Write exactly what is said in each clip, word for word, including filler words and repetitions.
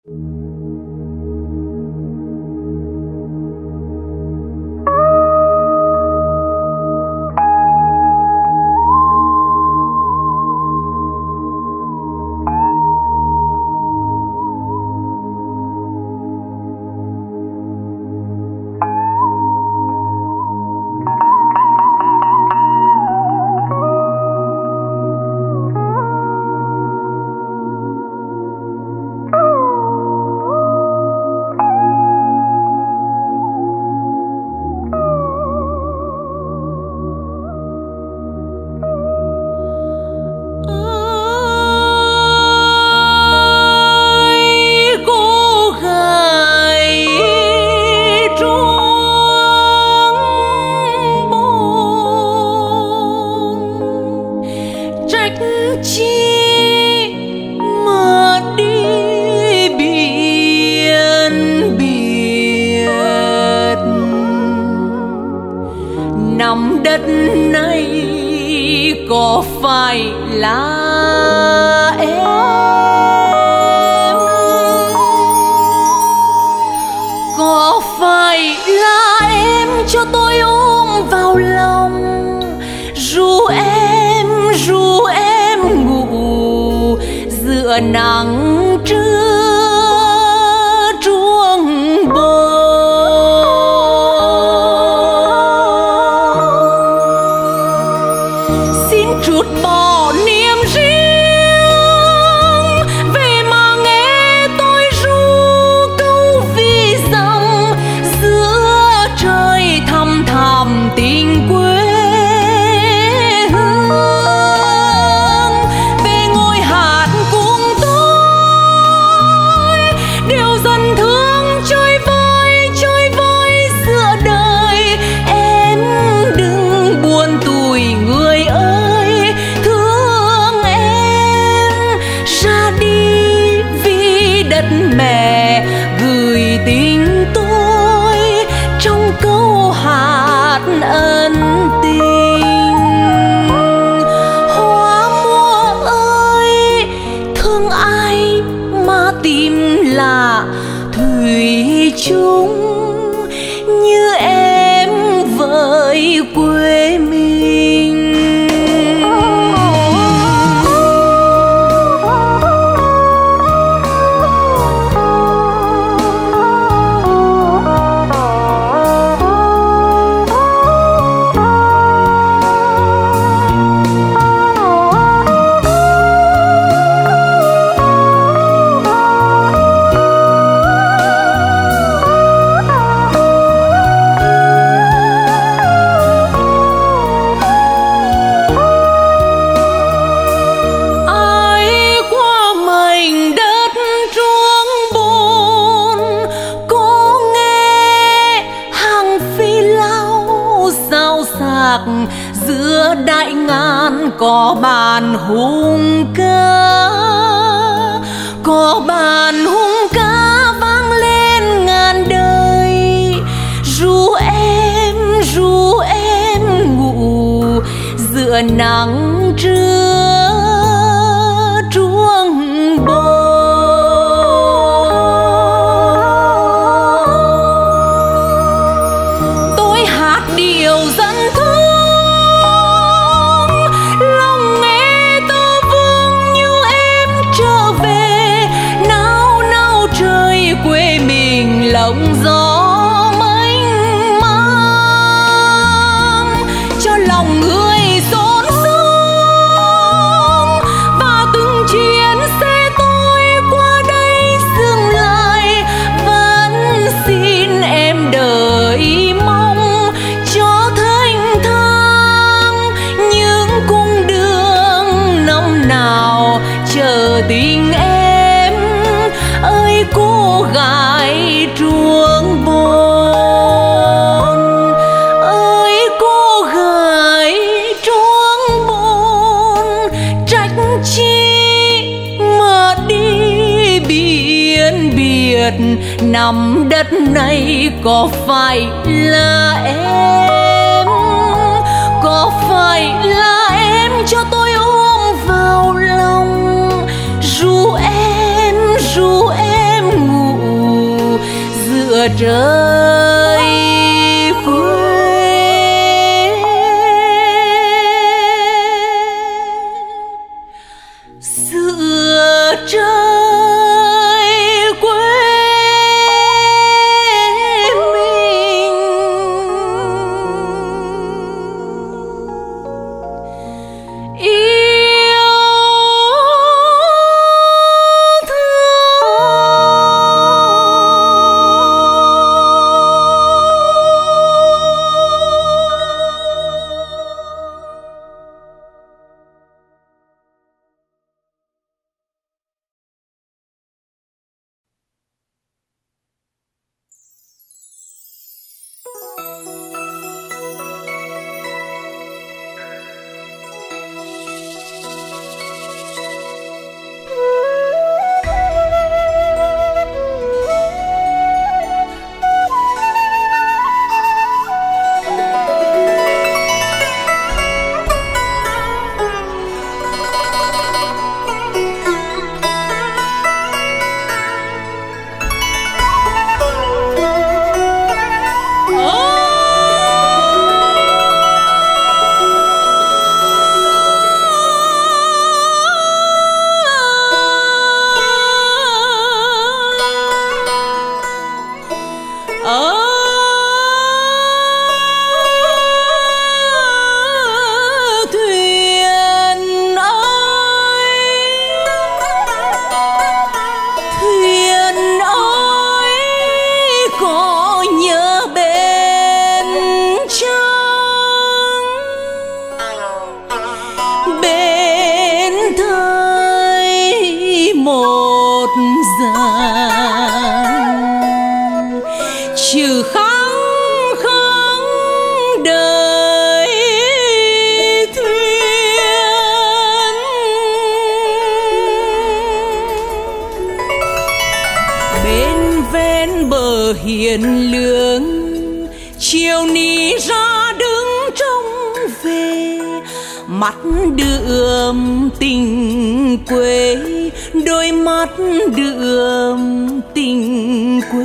nằm đất này có phải là em? Có phải là em cho tôi ôm vào lòng, ru em ru em ngủ giữa nắng trưa truông bờ? Trút bỏ niềm riêng về mà nghe tôi ru câu vì rằng giữa trời thăm thẳm tình quê hương. Về ngồi hát cùng tôi điều dần thương trôi vơi trôi vơi giữa đời. Em đừng buồn tủi người ơi, đất mẹ gửi tình tôi trong câu hát ân tình. Hoa mùa ơi, thương ai mà tìm là thủy chung như em với quê mình. Giữa đại ngàn có bàn hùng ca, có bàn hùng ca vang lên ngàn đời. Ru em ru em ngủ giữa nắng trưa truông bờ. Tôi hát điều dẫn thương quê mình lộng gió mênh mang cho lòng người xôn xao. Và từng chuyến xe tôi qua đây dừng lại vẫn xin em đợi mong cho thanh thang những cung đường năm nào chờ tình em ơi cô gái truông bồn. Ơi cô gái truông bồn, trách chi mà đi biển biệt. Nằm đất này có phải là em? Có phải là em cho tôi ôm vào lòng, ru em ru em xưa trời quê, xưa trời quê mình yêu trừ kháng kháng đời thuyền. Bên ven bờ hiền lương chiều ní ra đứng trông về, mắt đượm tình quê, đôi mắt đượm tình quê.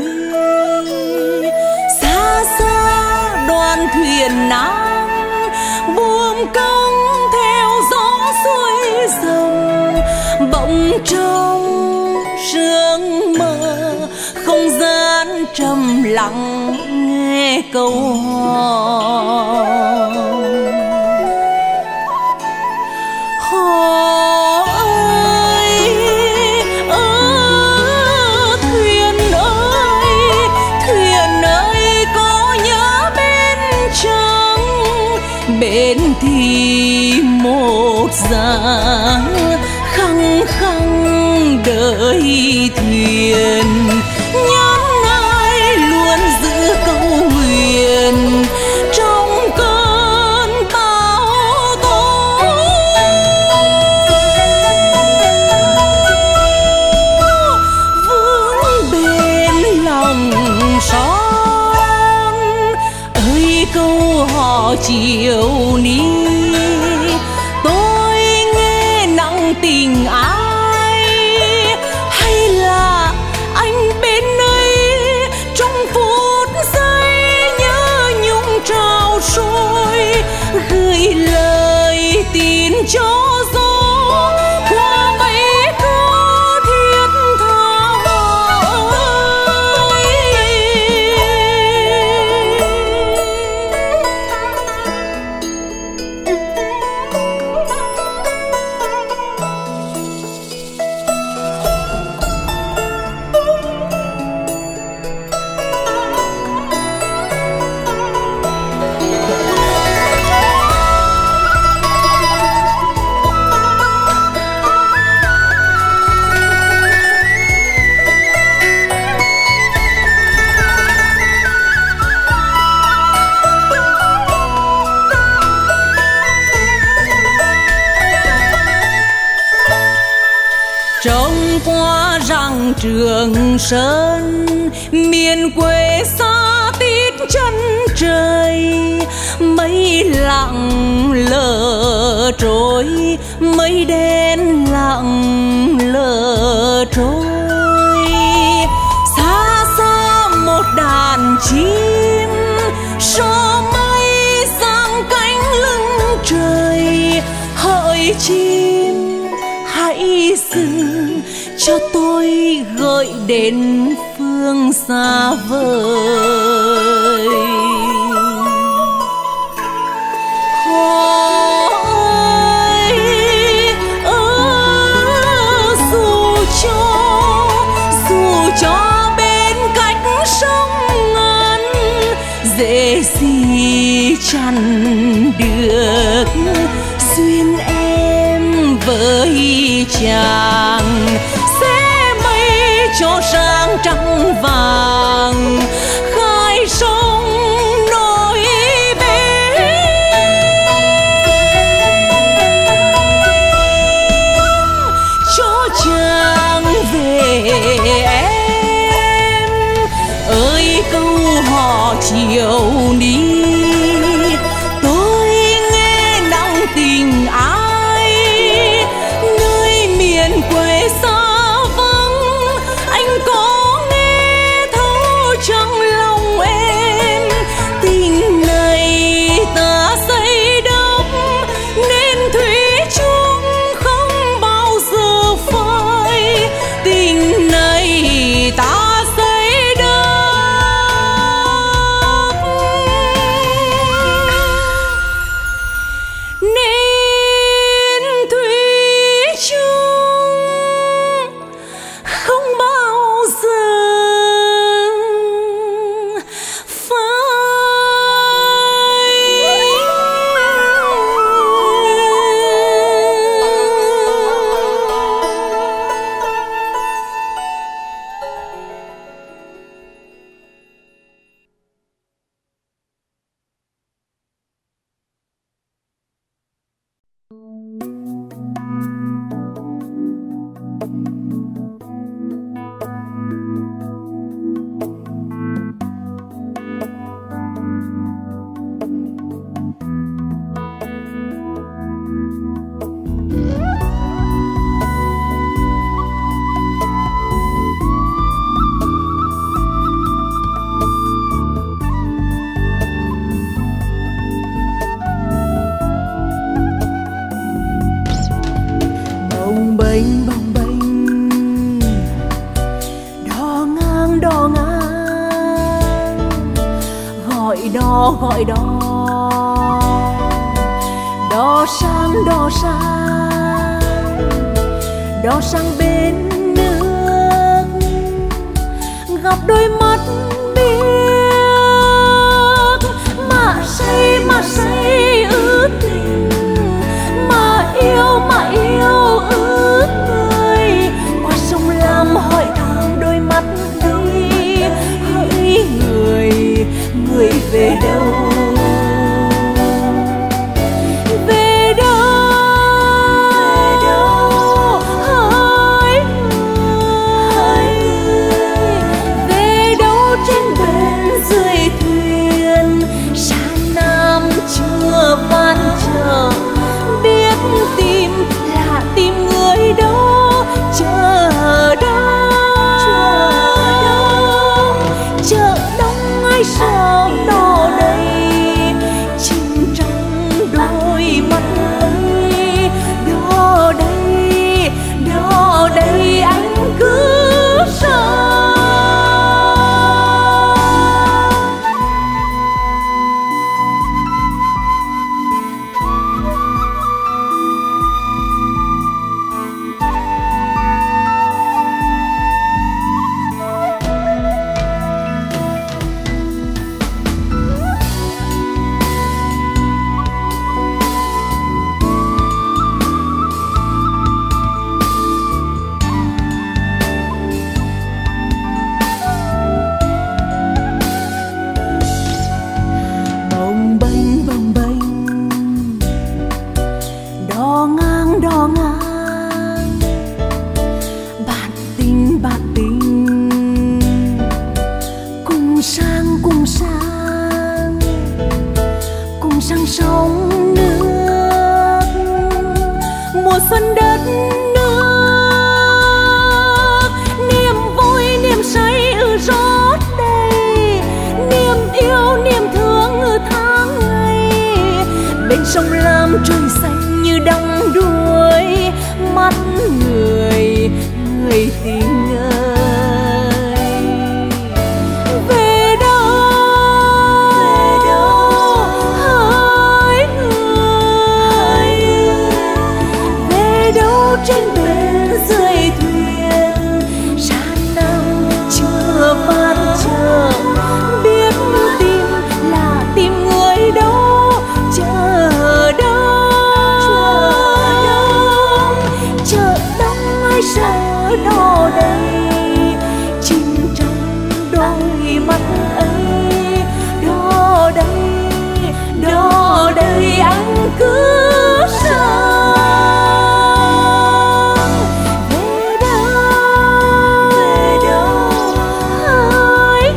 Xa xa đoàn thuyền nắng buông công theo gió xuôi dòng, bỗng trong sương mơ không gian trầm lặng nghe câu hò. Hò ơi, ơ thuyền ơi, thuyền ơi có nhớ bên trăng, bên thì một dáng khăng khăng đợi thuyền. Nhắn ai luôn giữ câu huyền trong cơn bão tố. Vững bên lòng son ơi câu hò chiều ní, tôi nghe nặng tình ai hay là anh bên ấy trong phút giây nhớ nhung trào sôi, gửi lời tin cho gió qua mấy câu thiết tha ơi. Trông qua rặng Trường Sơn, miền quê xa tít chân trời, mây lặng lờ trôi, mây đen lặng lờ trôi. Xa xa một đảo chim gió mây sang cánh lưng trời. Hỡi chim hãy dừng cho tôi gợi đến phương xa vời. Dễ gì chẳng được duyên em với chàng, sẽ mây cho sáng trăng vàng khai sông nổi bên cho chàng về em ơi câu hò chiều đi. Tôi nghe nặng tình ai nơi miền quê xa vắng, anh có nghe thấu trong lòng em. Tình này ta xây đắp nên thủy chung không bao giờ phai. Tình này ta gọi đò đò sang đò sang đò sang bên nước, gặp đôi mắt biếc mà say mà say ướt tình, mà yêu mà yêu ướt người. Qua sông Lam hỏi thăm đôi mắt ấy, hỡi người người về đâu, về đâu, hỡi người về đâu. sông Lam trời xanh như đong đuôi mắt người người tình ơi. Về đâu về đâu hỡi người, về đâu trên bến dưới thuyền san năm chưa van chờ, biết tìm là tìm người đâu, chờ đâu chờ đông ai sợ đó đây, chìm trong đôi mắt ấy, đó đây đó đây anh cứ sợ. Về đâu về đâu hỡi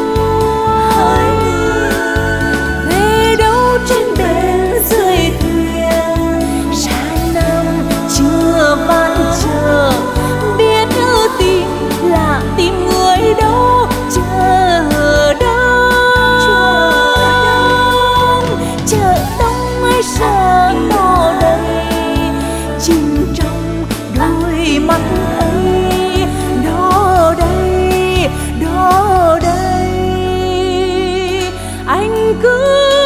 người, về đâu trên bến dưới thuyền san năm chưa van chờ, biết tìm là tìm người đâu, chờ đông chờ đông ai sợ đó đây, chìm trong đôi mắt ấy, đó đây đó đây anh cứ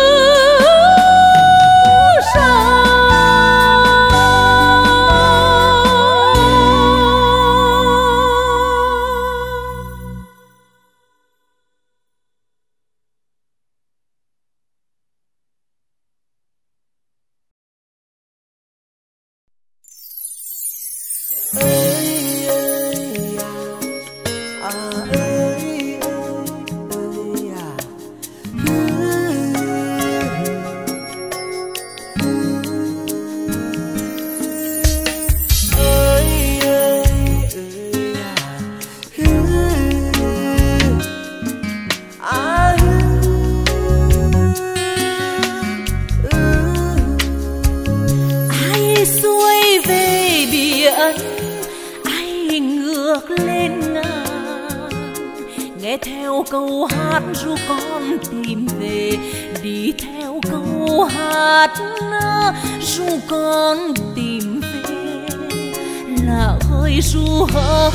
theo câu hát ru con tìm về, đi theo câu hát ru con tìm về, là hơi ru hơi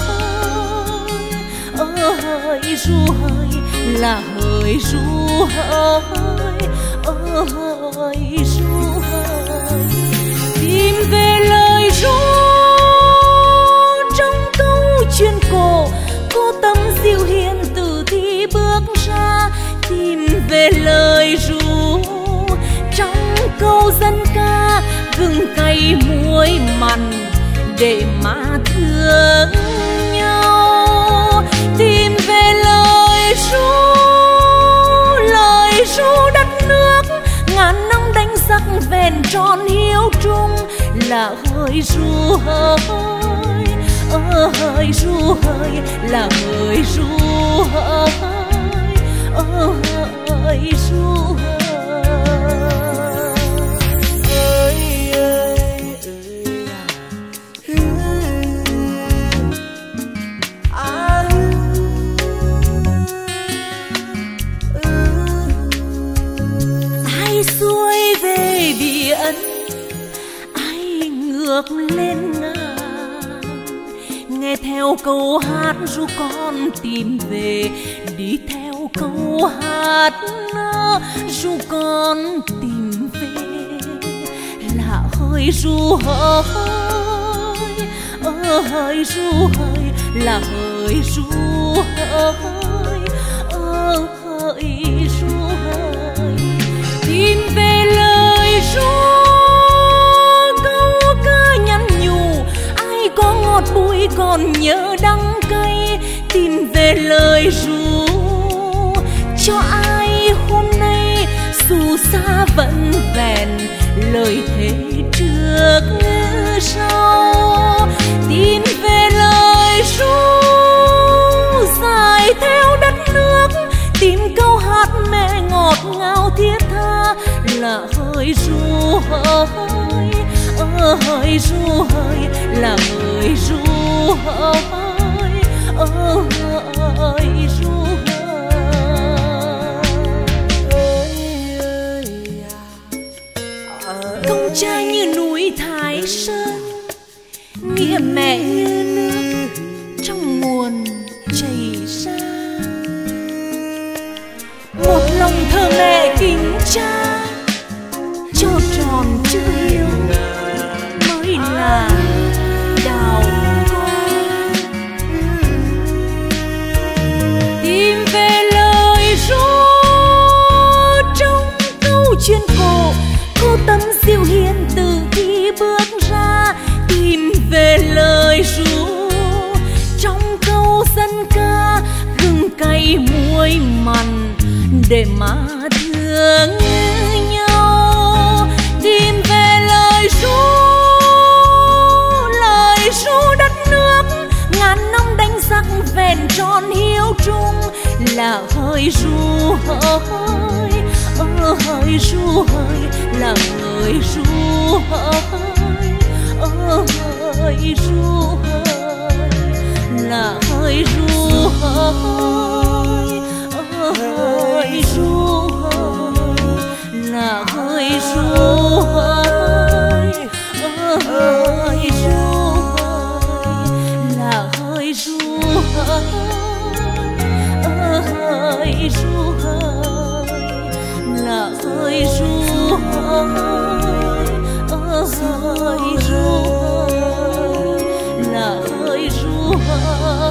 ơi ru hơi, là hơi ru hơi ơi ru hơi, tìm về lời ru trong câu chuyện cổ, cô tâm dịu hiền từ thi bước ra, tìm về lời ru trong câu dân ca, gừng cay muối mặn để mà thương nhau, tìm về lời ru lời ru đất nước ngàn năm đánh giặc vẹn tròn hiếu trung, là hơi ru hơi ơi ru hơi, là hơi ru hơi ơi ru ai xuôi về biển, ai ngược lên ngang, nghe theo câu hát ru con tìm về, đi theo câu hát ru con tìm về, là hơi ru hơi ơi ru hơi, là hơi ru hơi ơi ru hơi, tìm về lời ru câu ca nhắn nhủ, ai có ngọt bùi còn nhớ đắng cay, tìm về lời ru cho ai hôm nay dù xa vẫn vẹn lời thề trước sau, tìm về lời ru dài theo đất nước, tìm câu hát mẹ ngọt ngào thiết tha, là hơi ru hơi ơi ru hơi, là hơi ru hơi ơi ru hơi. để mà thương nhau, tìm về lời ru, lời ru đất nước ngàn năm đánh giặc vẹn tròn hiếu trung, là hơi ru hơi, ơ hơi ru hơi, là hơi ru hơi, ơ hơi ru hơi, là hơi ru hơi, ơ hơi ru hơi, là hơi ru hơi, ơ hơi ru hơi, là hơi ru hơi, ơ hơi ru hơi, là hơi ru hơi, ơ hơi ru hơi, là hơi ru hơi.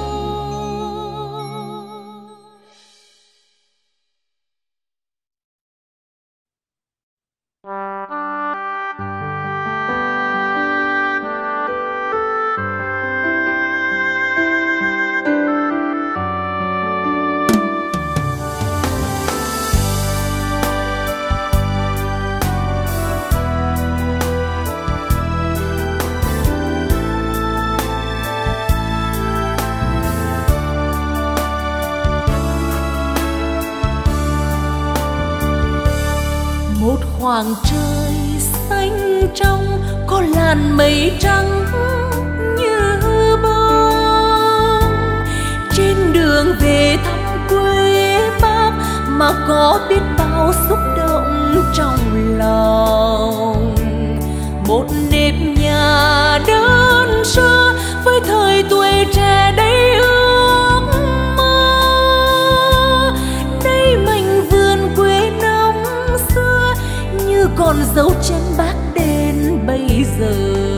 Khoảng trời xanh trong có làn mây trắng như bông, trên đường về thăm quê Bác mà có biết bao xúc động trong lòng. Một nếp nhà đơn sơ với thời tuổi trẻ đầy ước mơ, đây mảnh vườn quê năm xưa như còn dấu chân Bác đến bây giờ.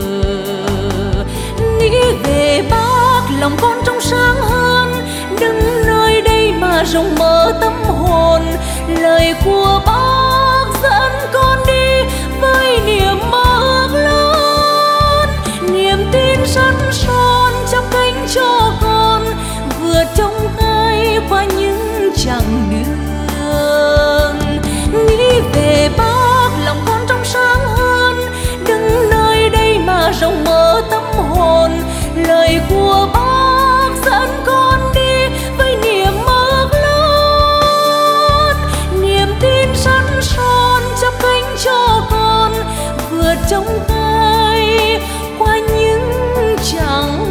Nghĩ về Bác lòng con trong sáng hơn, đứng nơi đây mà rộng mở tâm hồn. Lời của Bác dẫn con đi với niềm mơ ước lớn, niềm tin sắt son chắp cánh cho con vượt trong gai qua những chặng đường. Nghĩ về Bác lòng con trong sáng hơn, đứng nơi đây mà rộng mở tâm hồn. Lời của Bác dẫn con đi với niềm mơ ước lớn, niềm tin sắt son chắp cánh cho con vượt trong gai qua những chặng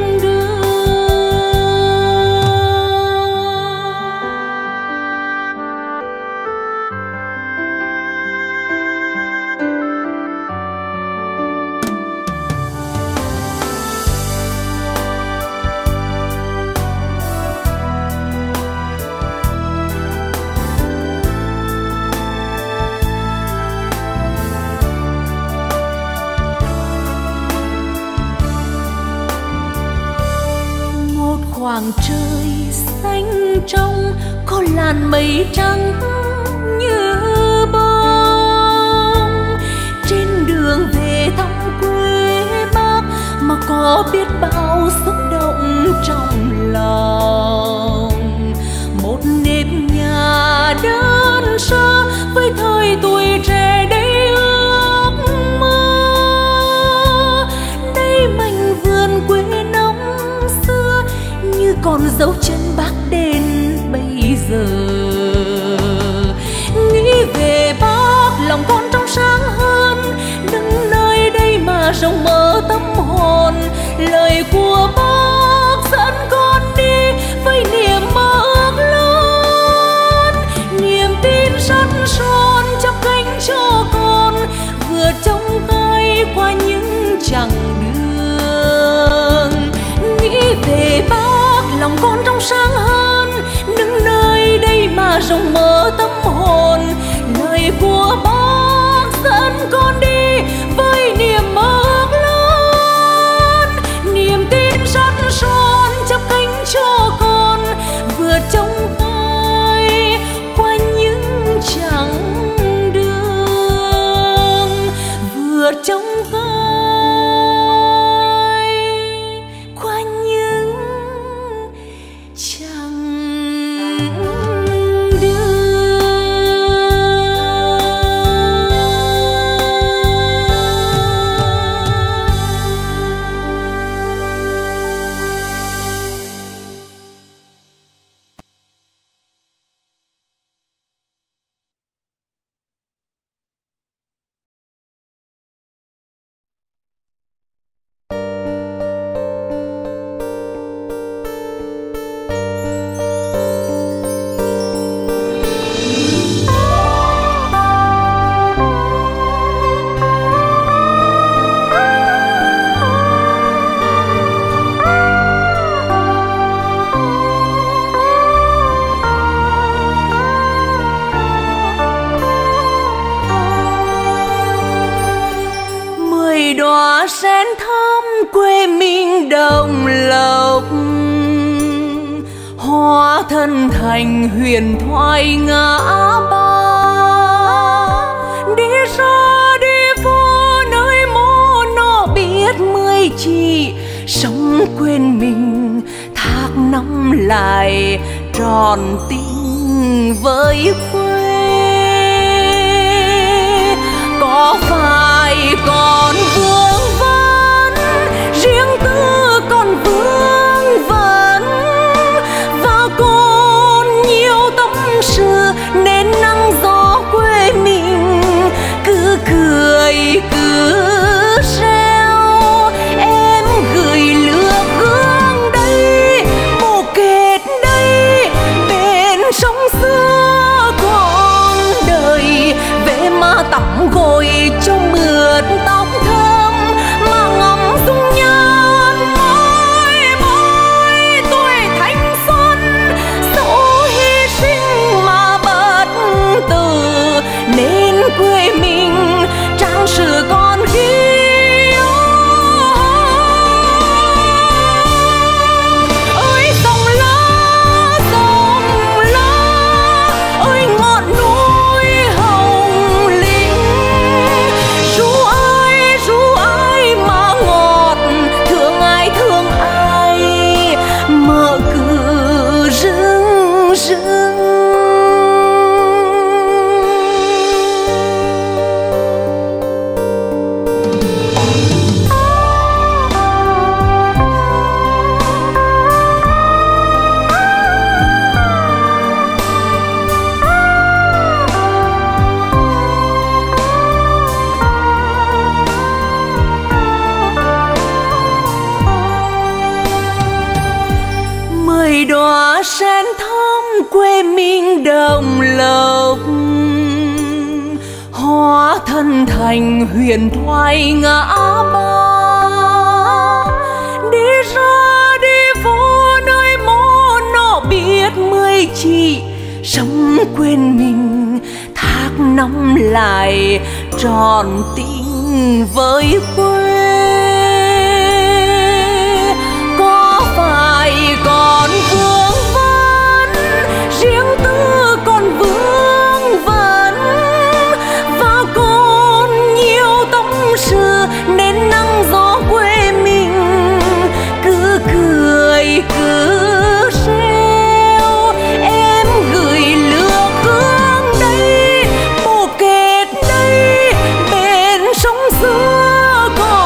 khoảng trời xanh trong có làn mây trắng như bông, trên đường về thăm quê Bác mà có biết bao xúc động trong lòng. Một nếp nhà đơn sơ với thời tuổi trẻ đầy ước mơ, đây mảnh vườn quê nóng xưa như còn dấu chân Bác đến bây giờ. Nghĩ về Bác lòng con trong sáng hơn, đứng nơi đây mà rộng mở tâm hồn. Lời của Bác dẫn con đi với niềm mơ ước lớn, niềm tin sắt son chắp cánh cho con vượt trong gai qua những chặng đường. Nghĩ về Bác lòng con trong sáng hơn, đứng nơi đây mà rộng mở tâm hồn. Lời của Bác dẫn con đi với niềm mơ ước lớn, niềm tin sắt son chắp cánh cho con vượt trong gai qua những chặng đường, vượt trong gai qua những chặng đường. thân thành huyền thoại ngã ba. Đi ra đi vô nơi mô nó biết mươi chị, sống quên mình thác năm lại tròn tình với quê. Có phải còn vương vấn, riêng tư còn vương vấn, và còn nhiều tâm sự nên nắng gió quê mình cứ cười cứ reo. Em gửi lửa gương đây, bồ kết đây, bên sông xưa còn đời. Về mà tắm gội cho mượt tóc thơm, mà ngắm dung nhan môi môi tuổi thanh xuân. Dẫu hy sinh mà bất tử, nên quê mình trang sử còn ghi. Ơi sông lá, sông lá, ơi ngọn núi hồng lĩnh. Ru ai, ru ai mà ngọt, thương ai thương ai mà cứ rưng rưng. Mười đóa sen thắm quê mình đồng lộc, hóa thân thành huyền thoại ngã ba. Đi ra đi vô nơi mô nó biết mươi chị, sống quên mình thác năm lại tròn tình với quê. Có phải còn vương vấn, riêng tư còn vương vấn, và còn nhiều tâm sự nên nắng gió quê mình cứ cười cứ reo. Em gửi lửa gương đây, bồ kết đây, bên sông xưa còn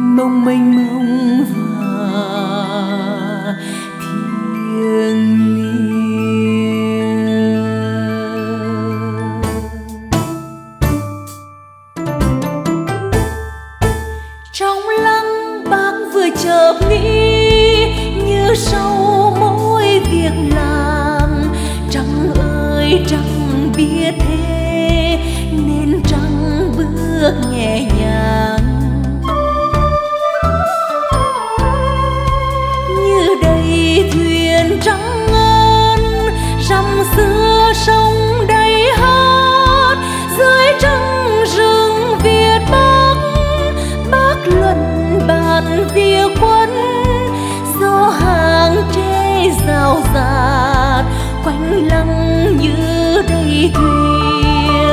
mông mênh mông và thiêng liêng. Trong lăng bác vừa chợp nghĩ như sau mỗi việc làm, trăng ơi trăng biết thế nên trăng bước nhẹ nhàng. Như đầy thuyền trắng ngân rằm xưa sông đầy hát, dưới trăng rừng Việt Bắc bác luận bàn việc quân. Gió hàng tre rào rạt quanh lăng như đầy thuyền.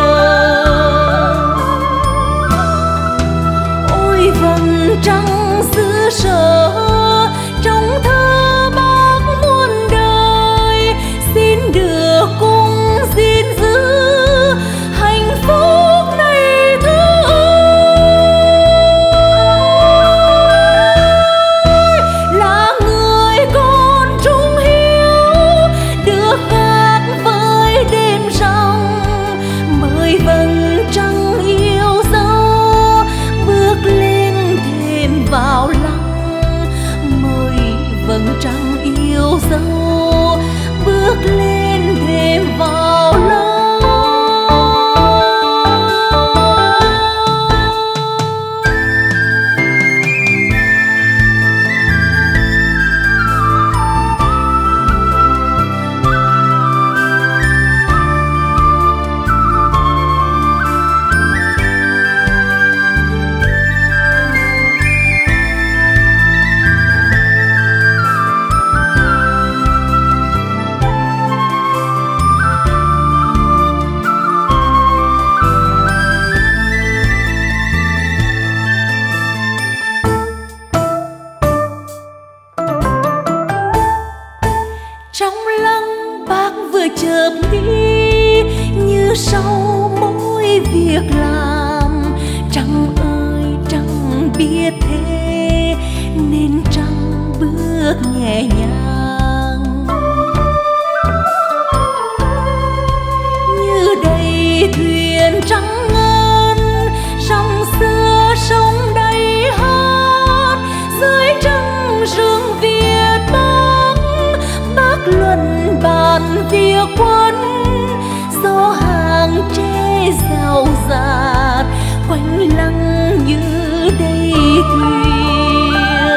Ôi vầng trăng xứ sở trong thơ bác muôn đời, xin được cùng gìn giữ hạnh phúc này thưa ơi. Là người con trung hiếu được khác với đêm rằm, mời vầng trăng yêu dấu bước lên thềm vào lăng. Mời vầng trăng yêu dấu bước lên thềm vào lăng. Trong lăng bác vừa chợp nghĩ như sau mỗi việc làm, trăng ơi trăng biết thế nên trăng bước nhẹ nhàng. Như đầy thuyền trắng ngân dòng xưa sông đầy hát, dưới trăng rừng Việt Bắc bác luận bàn việc quân. Gió hàng tre rào rạt quanh lăng như đầy thuyền.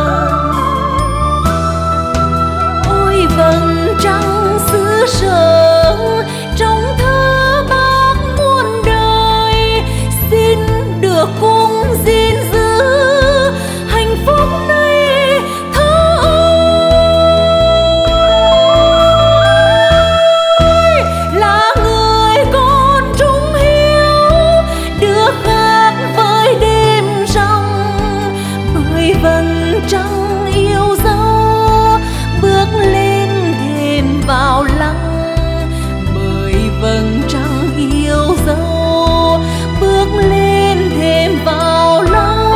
Ôi vầng trăng xứ sở trong thơ bác muôn đời, xin được cùng gìn giữ hạnh phúc này thưa ơi. Là người con trung hiếu được khác với đêm rằm, bởi vầng trăng yêu dấu bước lên thềm vào lăng. Bởi vầng trăng yêu dấu bước lên thềm vào lăng.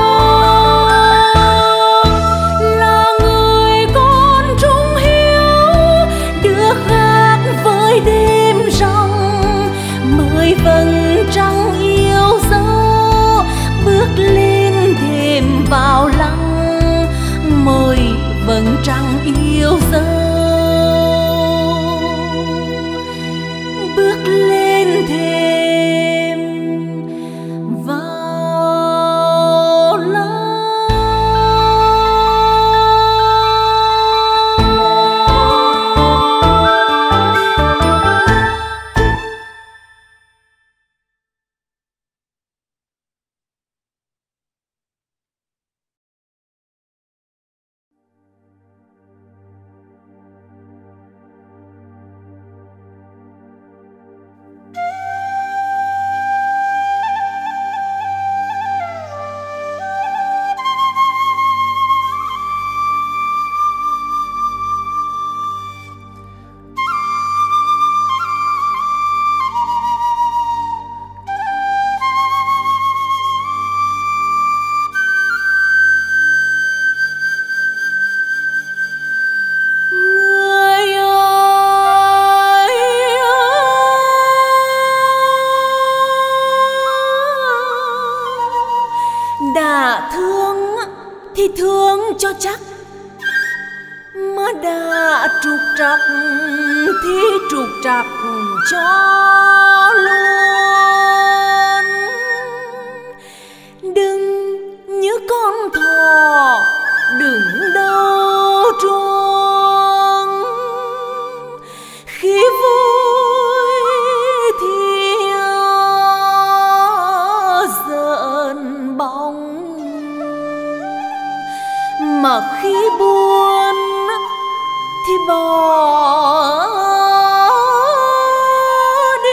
Là người con trung hiếu được khác với đêm rằm, mời vầng trăng yêu dấu bước lên thềm vào lăng. Mời vầng trăng yêu dấu bước lên thềm vào lăng. thì thương cho chắc, mà đã trục trặc thì trục trặc cho luôn. Đừng như con thỏ đứng đầu chuông, khi vui thì giỡn bóng, mà khi buồn thì bỏ đi.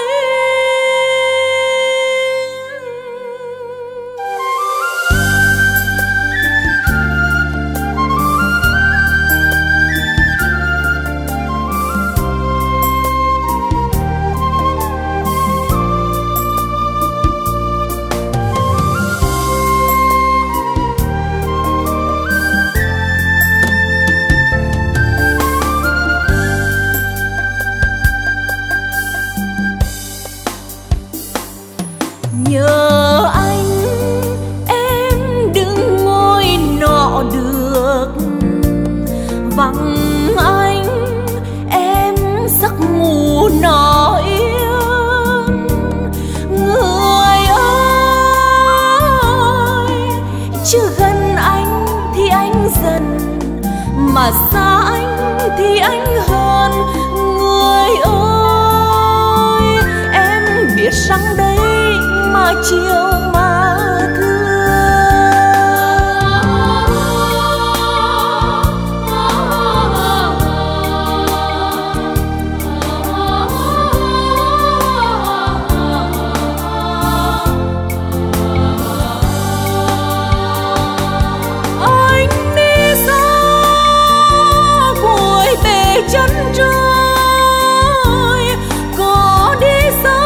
Nhớ anh em đừng ngồi nọ được, vắng anh em giấc ngủ nọ yên. Người ơi, chứ gần anh thì anh dần, mà xa anh thì anh hơn. Người ơi, em biết rằng đây mà chiều mà anh đi xa cuối bể chân trời, có đi xa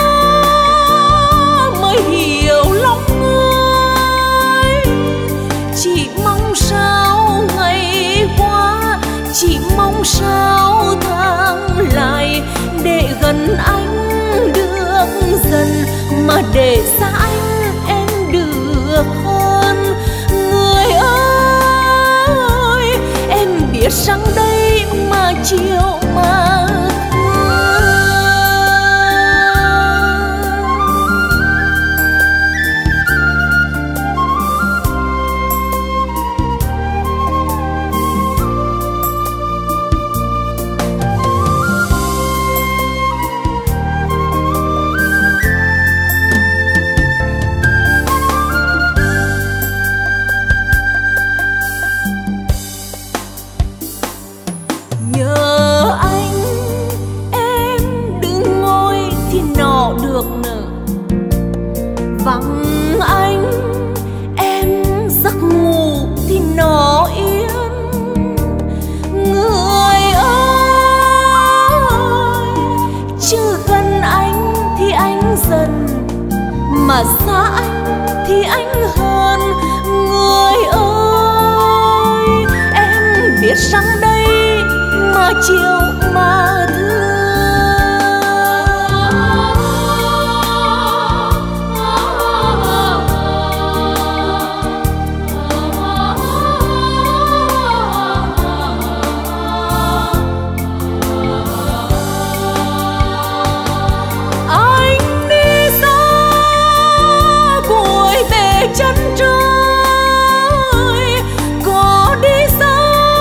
mới hiểu lòng người. Chỉ mong sao ngày qua, chỉ mong sao tháng lại, để gần anh được dần, mà để xa anh em được hơn. Người ơi, em biết rằng đây mà chiều mà nhớ anh em đừng ngồi thì nọ được nữa, vắng anh em giấc ngủ thì nọ yên. Người ơi, chứ gần anh thì anh dần, mà xa anh thì anh hơn. Người ơi, em biết rằng đây mà chiều mà thương. Anh đi xa cuối bể chân trời, có đi xa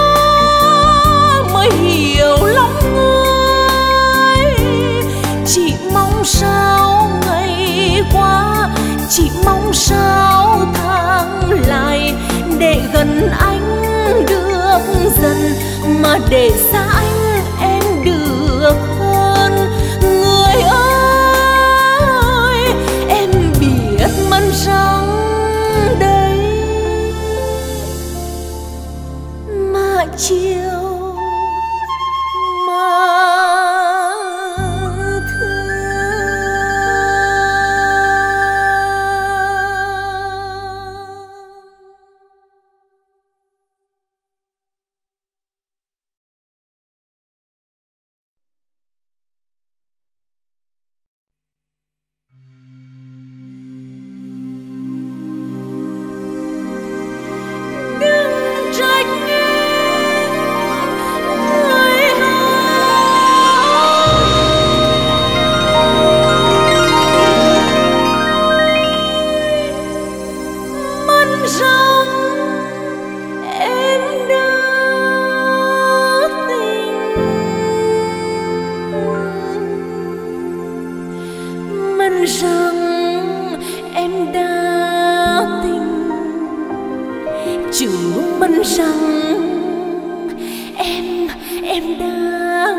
mới hiểu lòng người. Chỉ mong sao ngày qua, chỉ mong sao tháng lại, để gần anh được dần, mà để xa anh em được hơn. Người ơi, em biết mần rằng đây mà chiều mà thương. chứng minh rằng em em đang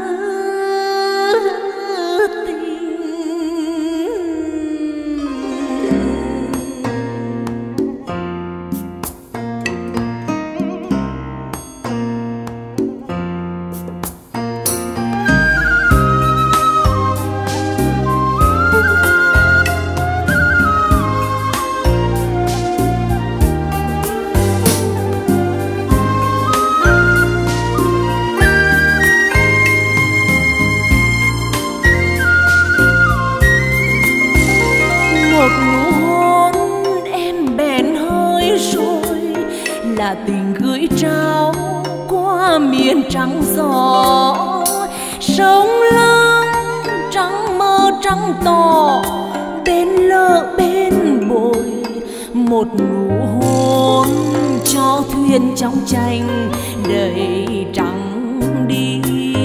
là tình gửi trao qua miền trắng gió, sông lắng trắng mơ trắng tỏ, bên lỡ bên bồi một nụ hôn cho thuyền trong tranh đầy trắng đi.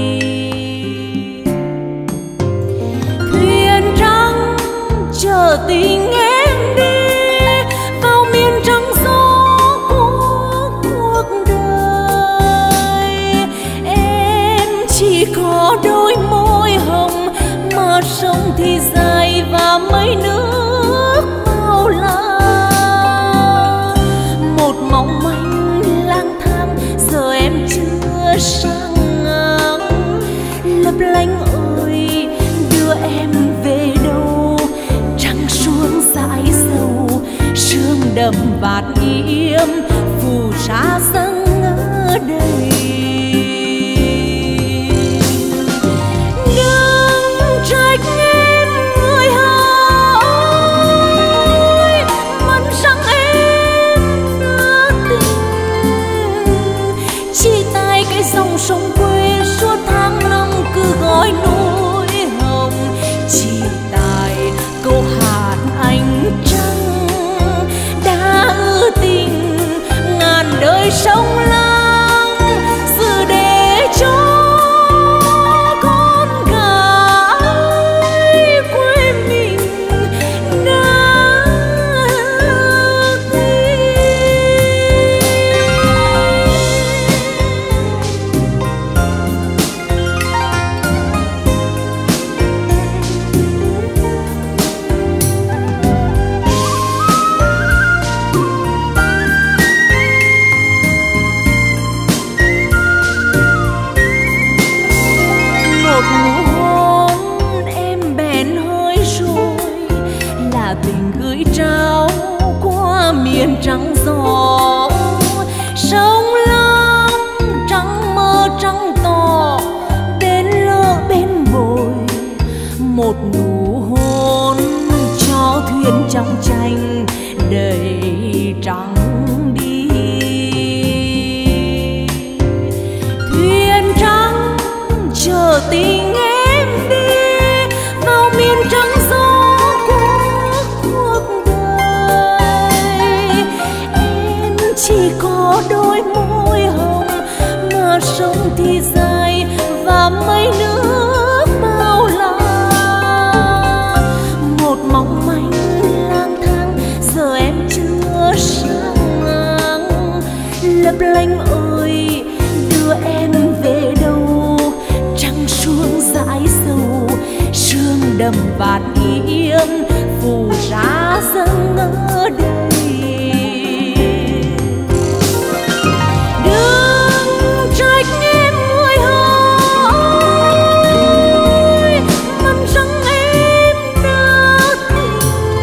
Thuyền trắng chờ tình em đi vào miền trắng gió. Chỉ có đôi môi hồng mà sông thì dài và mấy nước bao la. Một mong manh lang thang giờ em chưa sang ngang. Lấp lánh ơi đưa em về đâu, trăng xuống dãi sâu sương đậm bạt yếm phù sa dâng ở đây. Trách em người hỡi, mặn rằng em đã tình, chỉ tại cái dòng sông quê suốt tháng năm cứ gói nỗi hồng. Chỉ tại câu hát ánh trăng đã ư tình ngàn đời sông lắng dự để cho trắng gió, sông lắng trắng mơ trắng tỏ, bên lỡ bên bồi một nụ hôn cho thuyền trong tranh đầy trắng đi. Thuyền trắng chờ tình em đi vào miền trắng gió. Chỉ có đôi môi hồng mà sông thì dài và mấy nước bao la. Một mong manh lang thang giờ em chưa sang ngang. Lấp lánh ơi đưa em về đâu, trăng xuống dãi sâu sương đậm bạt yếm phù sa dâng ở đây. Trách em người hỡi, mặn rằng em đã tình,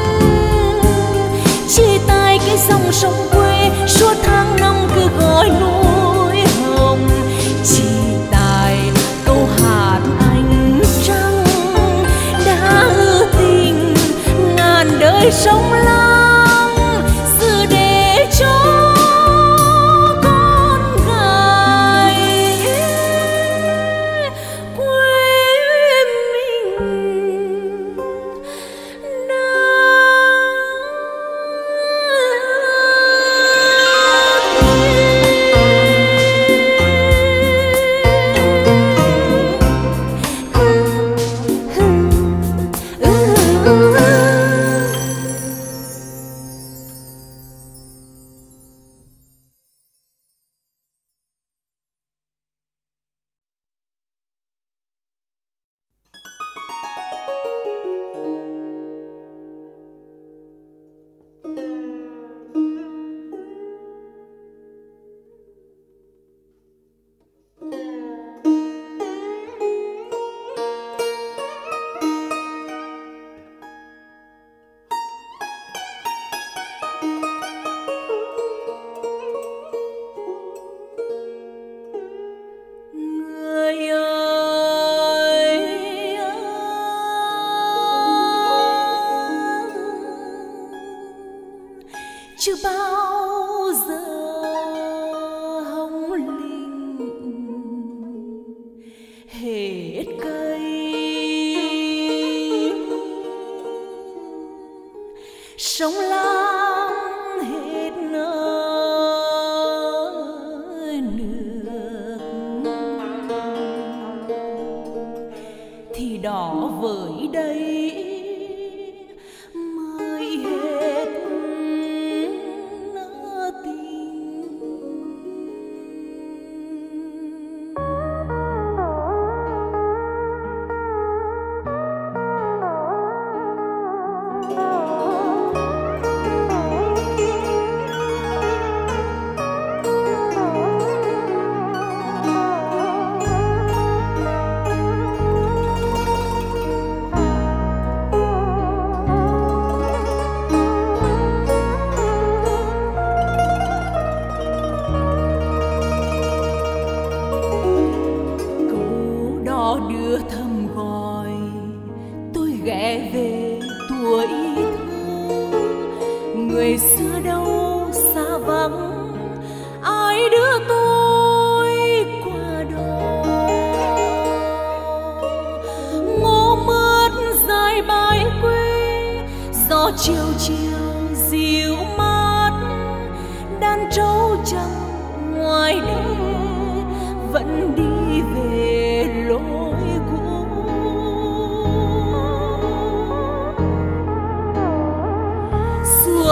chỉ tại cái dòng sông quê suốt tháng năm cứ gói nỗi hồng. Chỉ tại câu hát ánh trăng đã ư tình ngàn đời sông lắng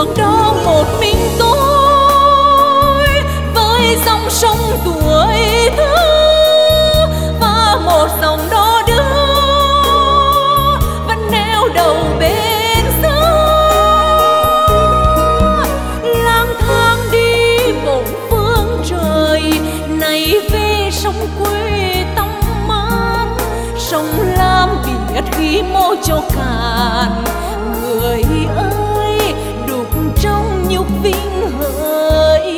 cuộc đó một mình tôi với dòng sông tuổi thơ và một dòng đò đưa vẫn neo đầu bên xưa. Lang thang đi bốn phương trời này về sông quê tăm mát, sông Lam biết khi mô cho cạn. Người ơi đục trong nhục vinh hỡi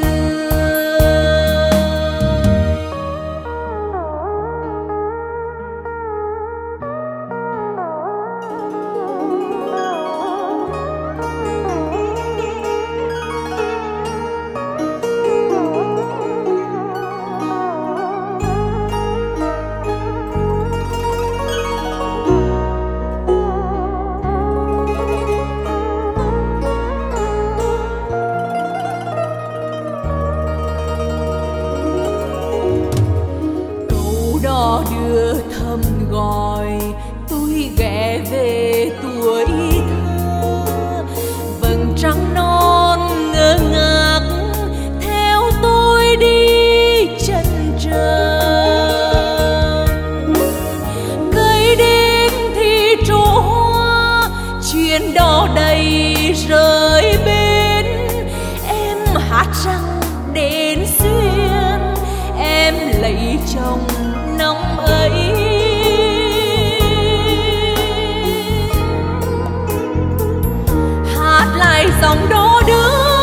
đưa thầm gọi tôi ghé về tuổi thơ. Vầng trăng non ngơ ngác theo tôi đi chân trần. Cây đinh thì trổ hoa, chuyện đò đầy rơi bên. Em hát rằng đến xuyên, em lấy chồng năm ấy. Hát lại dòng đó đưa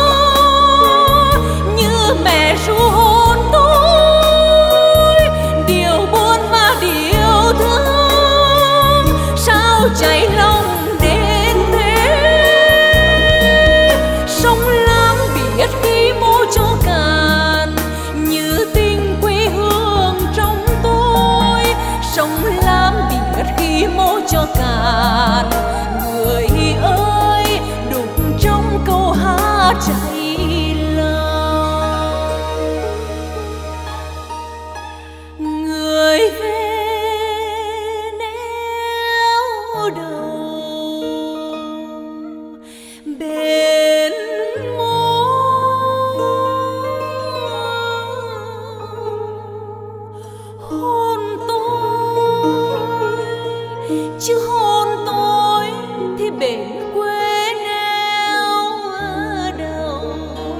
như mẹ ru hôn tôi, điều buồn và điều thương sao cháy lòng đến thế. Sông Lam biết khi mô cho cạn như tình quê hương trong tôi. Sông Lam biết khi mô cho cạn. Người ơi đục trong câu hát cháy lòng. Người về neo đầu bên môi, hôn tôi chứ hôn tôi thì bên quê neo ở đâu.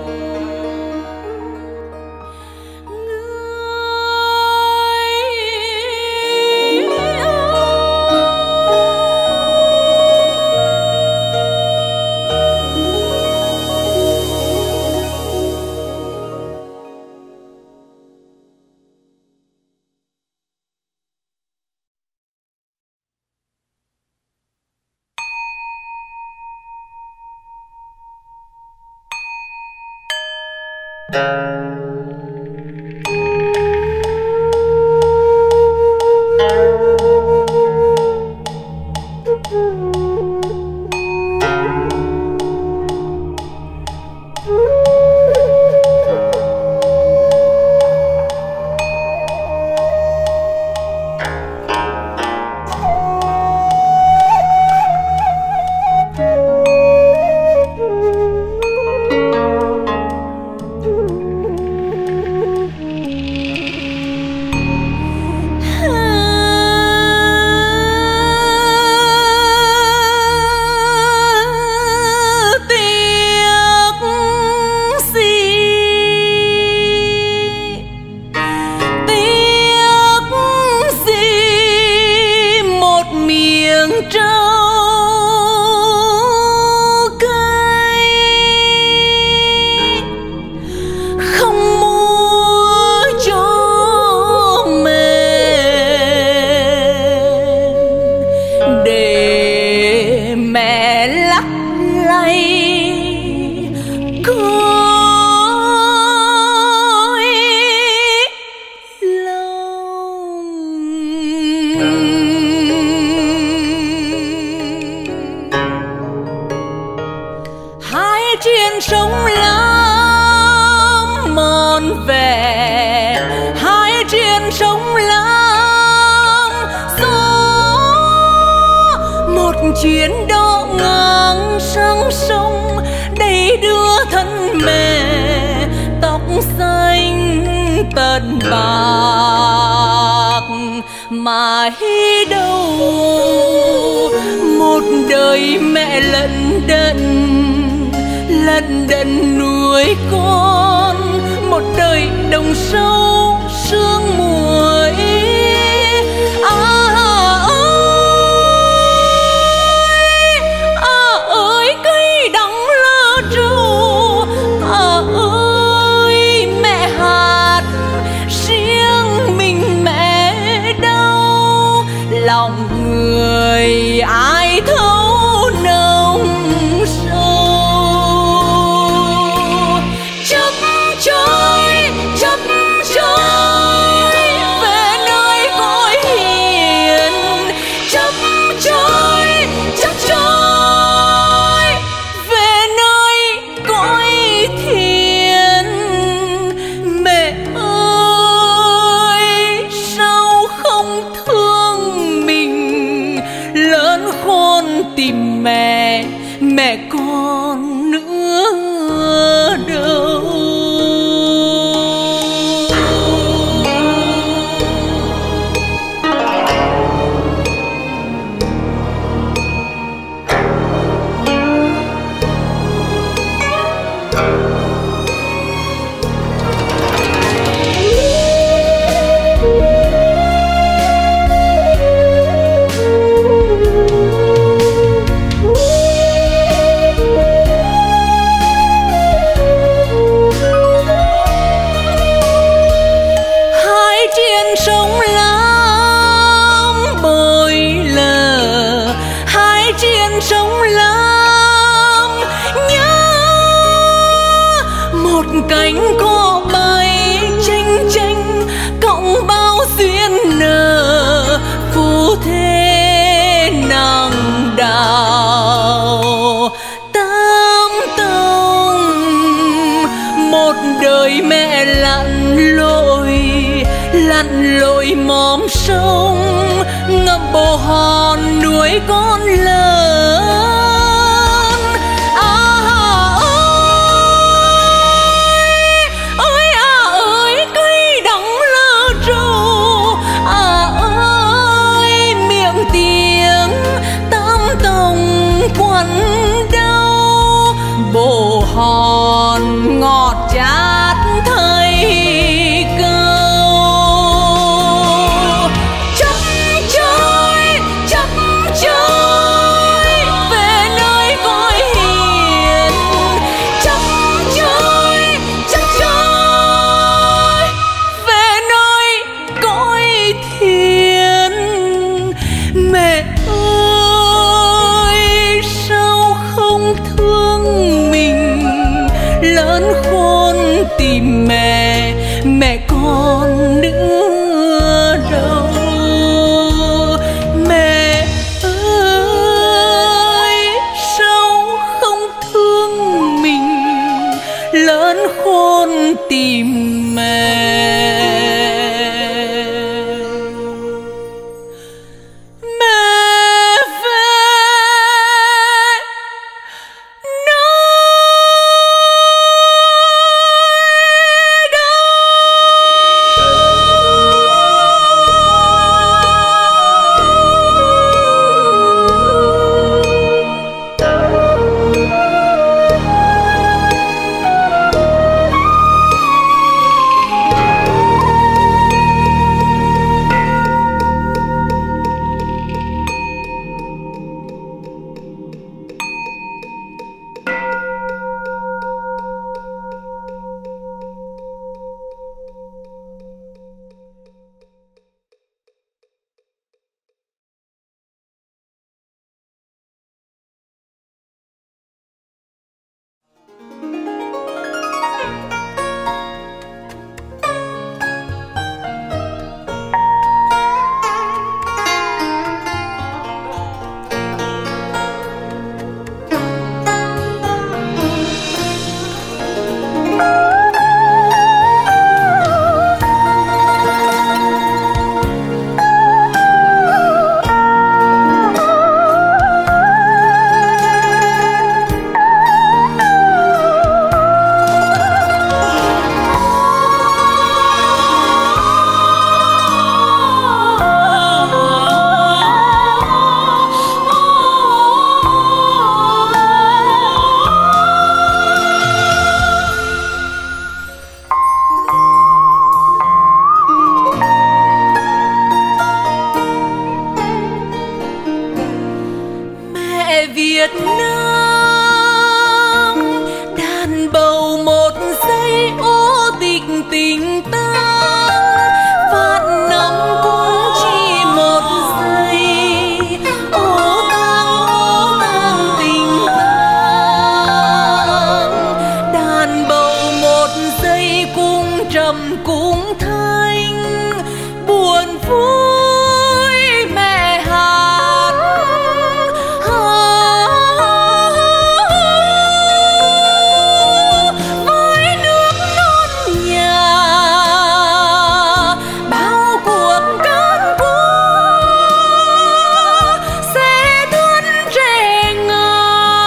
Trên sông Lam mòn về, hai trên sông Lam gió một chuyến đò ngang sang sông tận bạc mà hi đâu. Một đời mẹ lận đận lận đận nuôi con, một đời đồng sâu sương muối. À ơi, à ơi cây đắng lơ trâu, à ơi mẹ hạt riêng mình mẹ đau, lòng người ai thấu nồng sâu. Chấp trôi chấp trôi về nơi cõi hiền, chấp trôi chấp trôi về nơi cõi thiền. Mẹ ơi sao không thương mình, lớn khôn tìm mẹ mẹ con nữa đâu. Sông lam bồi lờ, hai trên sông lam nhớ một cánh cỏ bay chênh chênh, cộng bao duyên nở phù thế nàng đào. Tam tông một đời mẹ lặn lội lặn lội móm sông, ngập bồ hòn nuôi con lớn. À ơi, ơi à ơi cây đắng lơ trâu, à ơi miệng tiếng tam tông quặn đau, bồ hòn ngọt chát thấy tìm mẹ mẹ con nữa đâu. Mẹ ơi sao không thương mình, lớn khôn tìm mẹ. tình tang, vạn năm cũng chỉ một giây. Ô tang ô tang tình tang, đàn bầu một giây cũng trầm cũng thanh, buồn vui mẹ hát. Với nước non nhà bao cuộc cơn cúa sẽ tuôn trẻ ngà,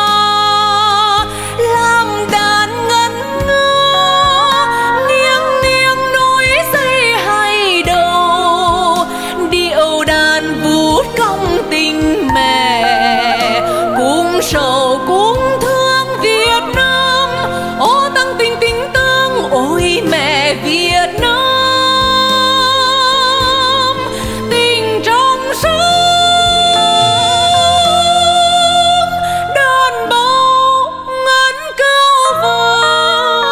làm đàn ngân ngơ niêng niêng nối dây hai đầu, điệu đàn vút cong tình mẹ cùng sầu cùng thương Việt Nam. Ô tăng tình tình tương ôi mẹ Việt Nam, tình trong sáng đàn bầu ngân cao vàng.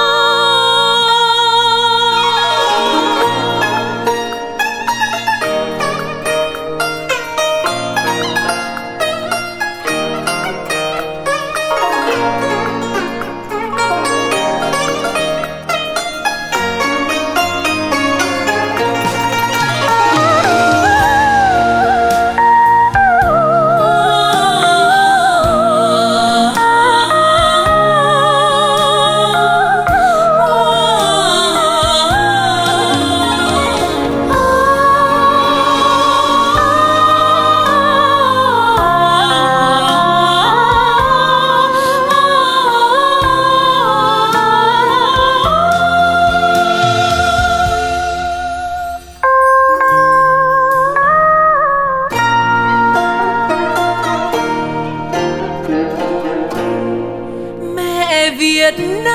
Mẹ Việt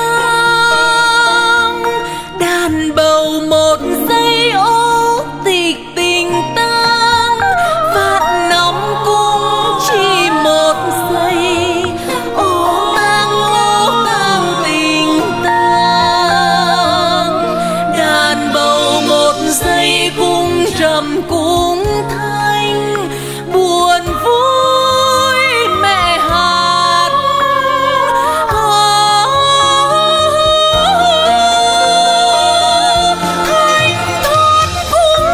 Nam, đàn bầu một giây ô tịch tình tang, vạn năm cũng chỉ một giây. Ô tang ô tang tình tang, đàn bầu một giây cũng trầm cũng thanh, buồn vui mẹ hát. Thanh thoát cũng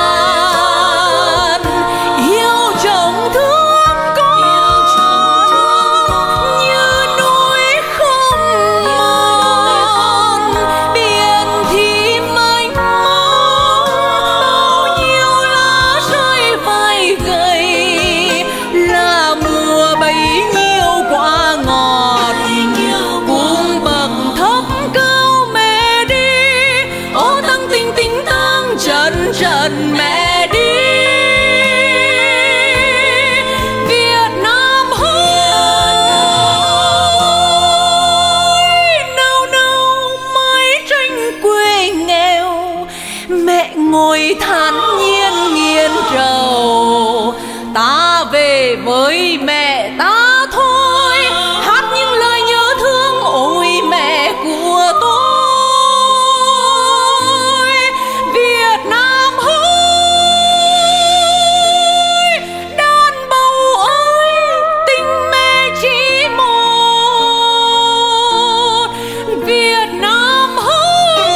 đàn yêu chồng thương con, như núi không mòn, biển thì mênh mông, bao nhiêu lá rơi vai gầy, là mùa bấy nhiêu quả ngọt, cùng bậc thấp cao mẹ đi. Ô tăng tình tình tang trần trần mẹ đi. Việt Nam ơi, nào nào mái tranh quê nghèo, mẹ ngồi thản nhiên nghiền trầu. Ta về với mẹ ta thôi, hát những lời nhớ thương ôi mẹ của tôi. Việt Nam ơi, đàn bầu ơi, tình mẹ chỉ một. Việt Nam ơi,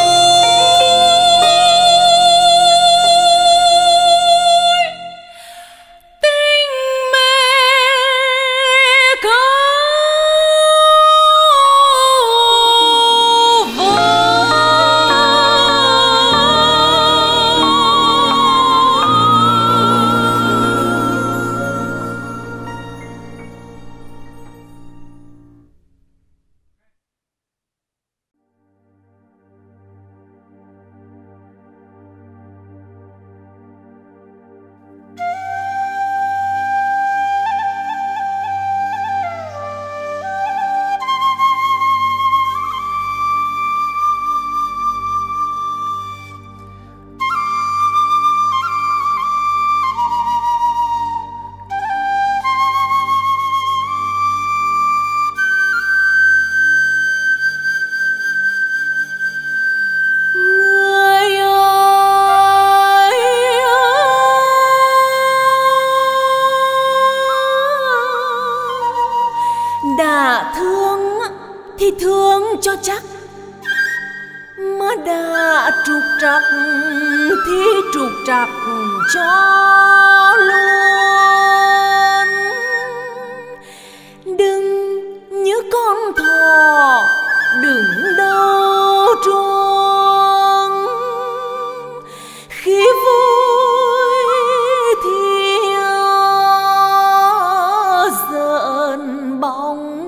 tình mẹ trục trặc thì trục trặc cho luôn, đừng như con thỏ đừng đâu truông, khi vui thì giỡn bóng,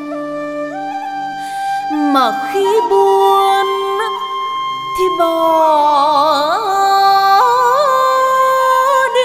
mà khi buồn thì bỏ đi.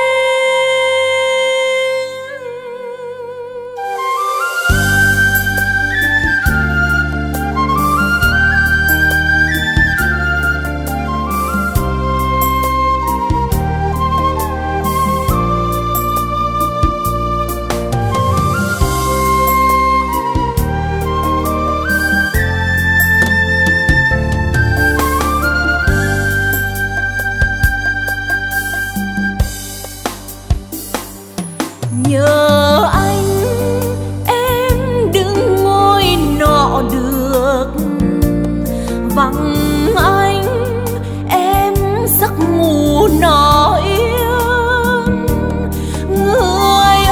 Nhớ anh em đừng ngồi nọ được, vắng anh em giấc ngủ nọ yên. Người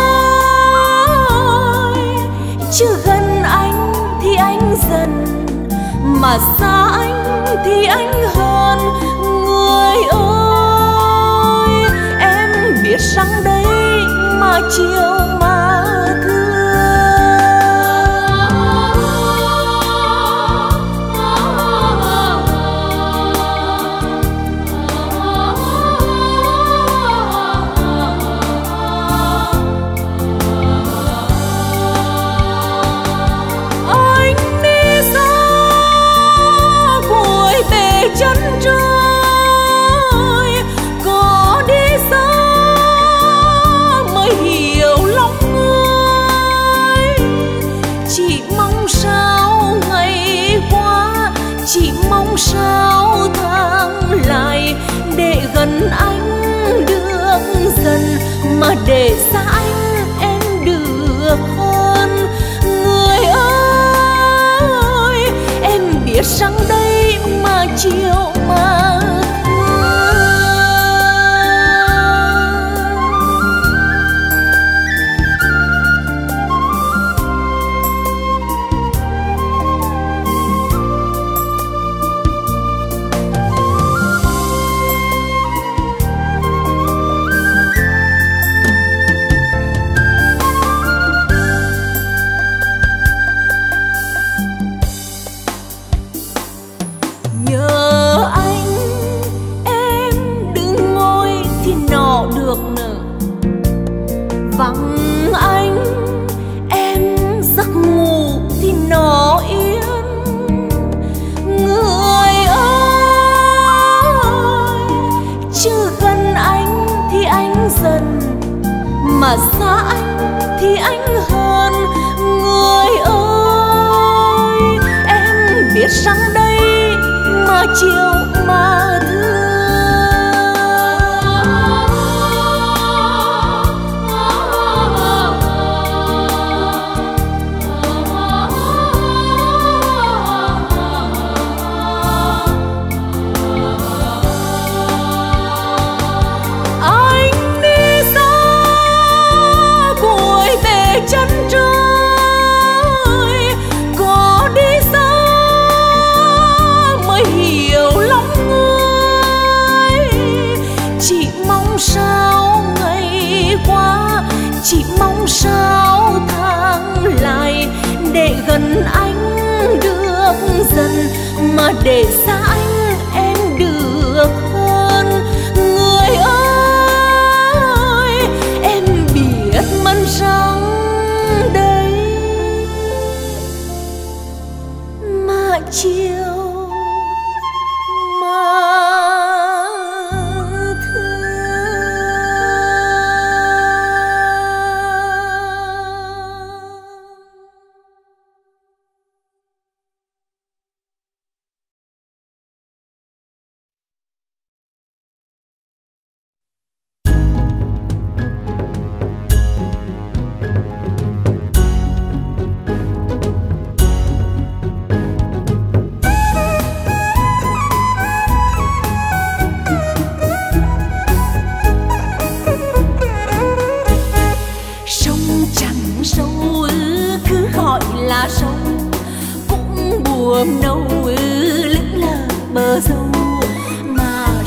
ơi, chứ gần anh thì anh dần, mà xa anh thì anh hơn. Người ơi, em biết rằng đây mà chiều mà anh đi xa cuối bể chân trời, có đi xa mới hiểu lòng người. Chỉ mong sao ngày qua, chỉ mong sao tháng lại, để gần anh được dần, mà để xa anh em được hơn. Người ơi, em biết rằng đây mà chiều mà nhớ anh em đừng ngồi thì nọ được nữa, vắng anh em giấc ngủ thì nọ yên. Người ơi, chứ gần anh thì anh dần, mà xa anh thì anh hơn. Người ơi, em biết rằng đây mà chiều mà thương. Anh đi xa cuối bể chân trời, có đi xa mới hiểu lòng người. Chỉ mong sao ngày qua, chỉ mong sao tháng lại, để gần anh được dần, mà để xa anh em được hơn. Người ơi, em biết mân rằng đây mà chiều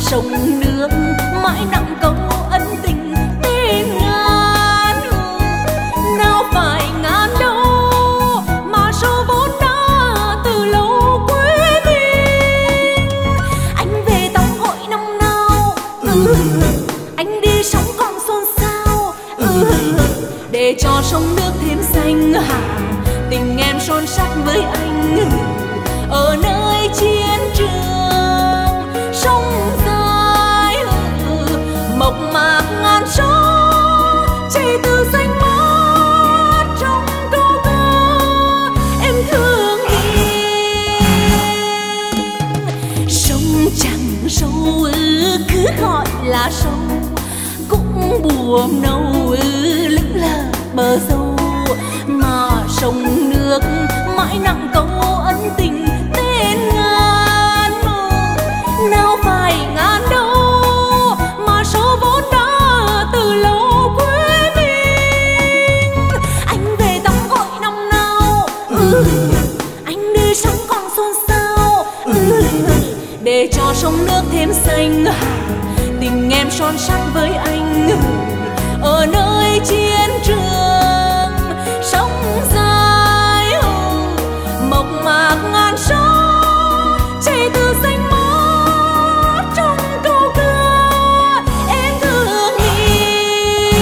sông nước mãi nặng câu ân tình tên ngàn. Nào phải ngàn đâu mà số vốn đã từ lâu quê mình. Anh về tắm hội năm nào, ừ, anh đi sóng còn xôn xao, ừ, để cho sông nước thêm xanh hẳn tình em son sắt với anh. Ở nơi chiến trường sông dài, mộc mạc ngàn sóng chảy từ xanh mát trong câu ca em thương mình. Sông chẳng sâu cứ gọi là sông, cũng buồm nâu lững lờ bờ dâu, mà sông nước mãi nặng câu ân tình tên ngàn. Nào phải ngàn đâu mà số vốn đã từ lâu quê mình. Anh về tắm hội năm nào, ừ, anh đi sóng còn xôn xao, ừ, để cho sông nước thêm xanh hẳn tình em son sắt với anh. Ở nơi chiến trường sông dài, mộc mạc ngàn sóng chảy từ xanh mát trong câu ca em thương mình.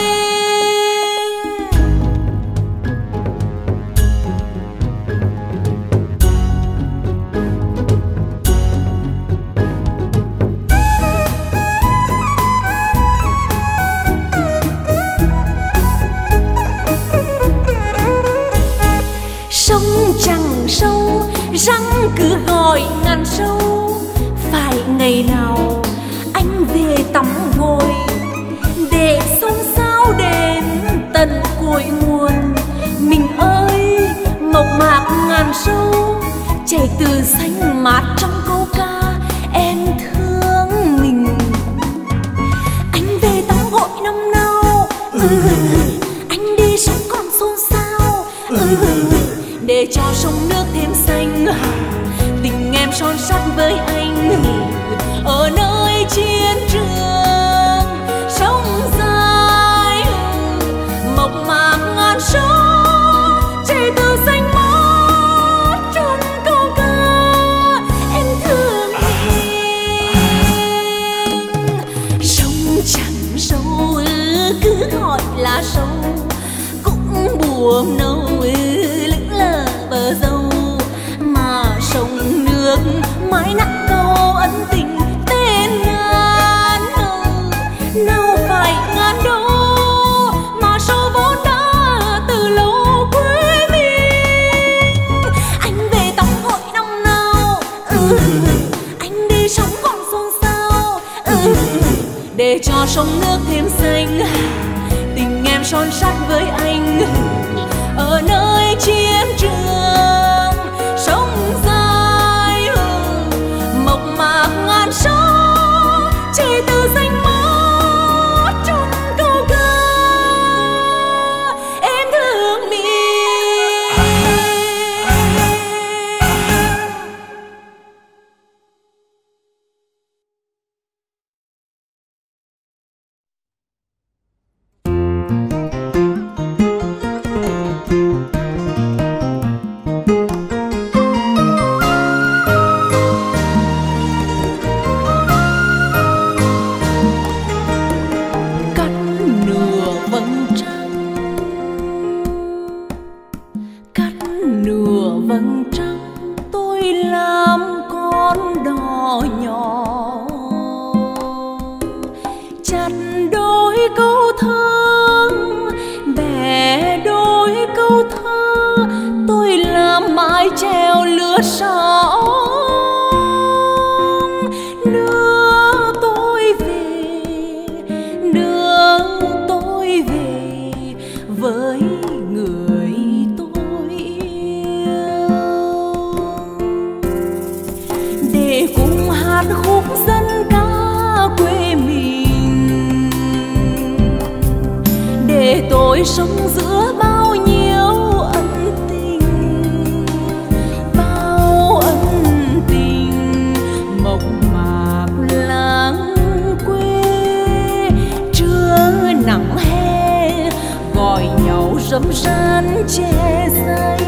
Sông chẳng sâu răng cứ gọi ngàn sâu, phải ngày nào anh về tắm gội để xôn xao đến tận cội nguồn. Mình ơi mộc mạc ngàn sâu chảy từ xanh mát trong câu ca em thương mình. Anh về tắm gội năm nào, ừ, anh đi sóng còn xôn xao, ừ, để cho sông nước thêm xanh hẳn tình em son sắt với anh. Ở nơi chiến trường sông dài, mộc mạc ngàn sóng chảy từ xanh mát trong câu ca em thương mình. Sông chẳng sâu cứ gọi là sâu, cũng buồm nâu lững lờ bờ dâu, mà sông nước mãi nặng câu ân tình tên ngàn. Nào phải ngàn đâu mà số vốn đã từ lâu quê mình. Anh về tắm hội năm nào, ừ, anh đi sóng còn xôn xao, ừ, để cho sông nước thêm xanh tình em son sắt với anh. Ở nơi chiến trường sông dài, mộc mạc ngàn sóng chảy từ xanh mát trong câu ca em thương mình. Treo lửa sóng đưa tôi về, đưa tôi về với người tôi yêu, để cùng hát khúc dân ca quê mình, để tôi sống giữa bao nhiêu ân tình, bao ân tình mộc mạc là râm ran che xanh.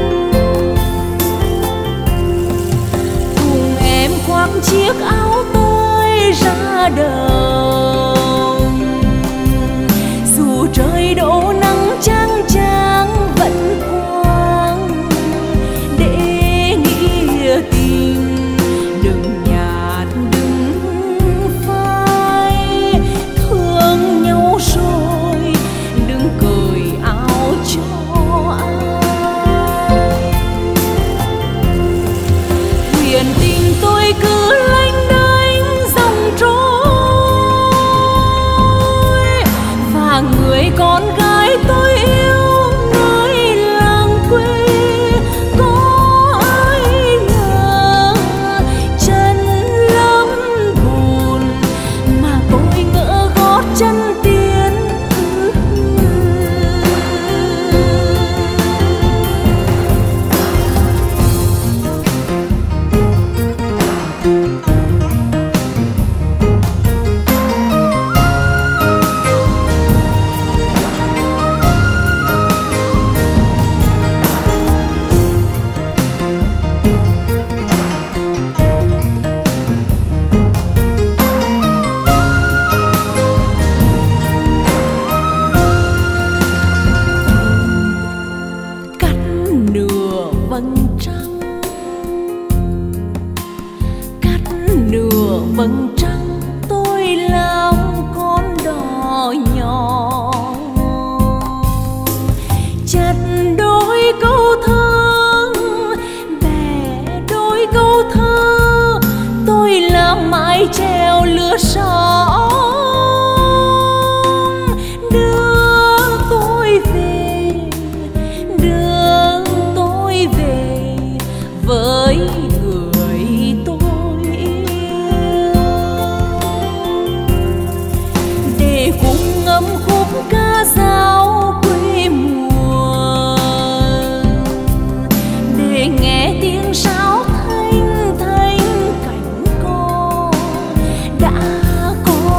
Cùng em khoác chiếc áo tôi ra đồng, dù trời đổ nắng chang chang vẫn quang để nghĩa tình đừng nhạt đừng phai. Thương nhau rồi đừng cởi áo cho ai. Thuyền tình tôi cứ lênh đênh dòng trôi, và người con gái tôi yêu nơi làng quê có ai ngờ chân lắm buồn mà tôi ngỡ gót chân tiến. Vầng trăng tôi làm con đò nhỏ, chặt đôi câu thơ bè đôi câu thơ tôi làm mái chèo lửa sóng đưa tôi về, đưa tôi về với người tôi. Cùng ngâm khúc ca dao quê mùa để nghe tiếng sáo thanh thanh cánh co đã có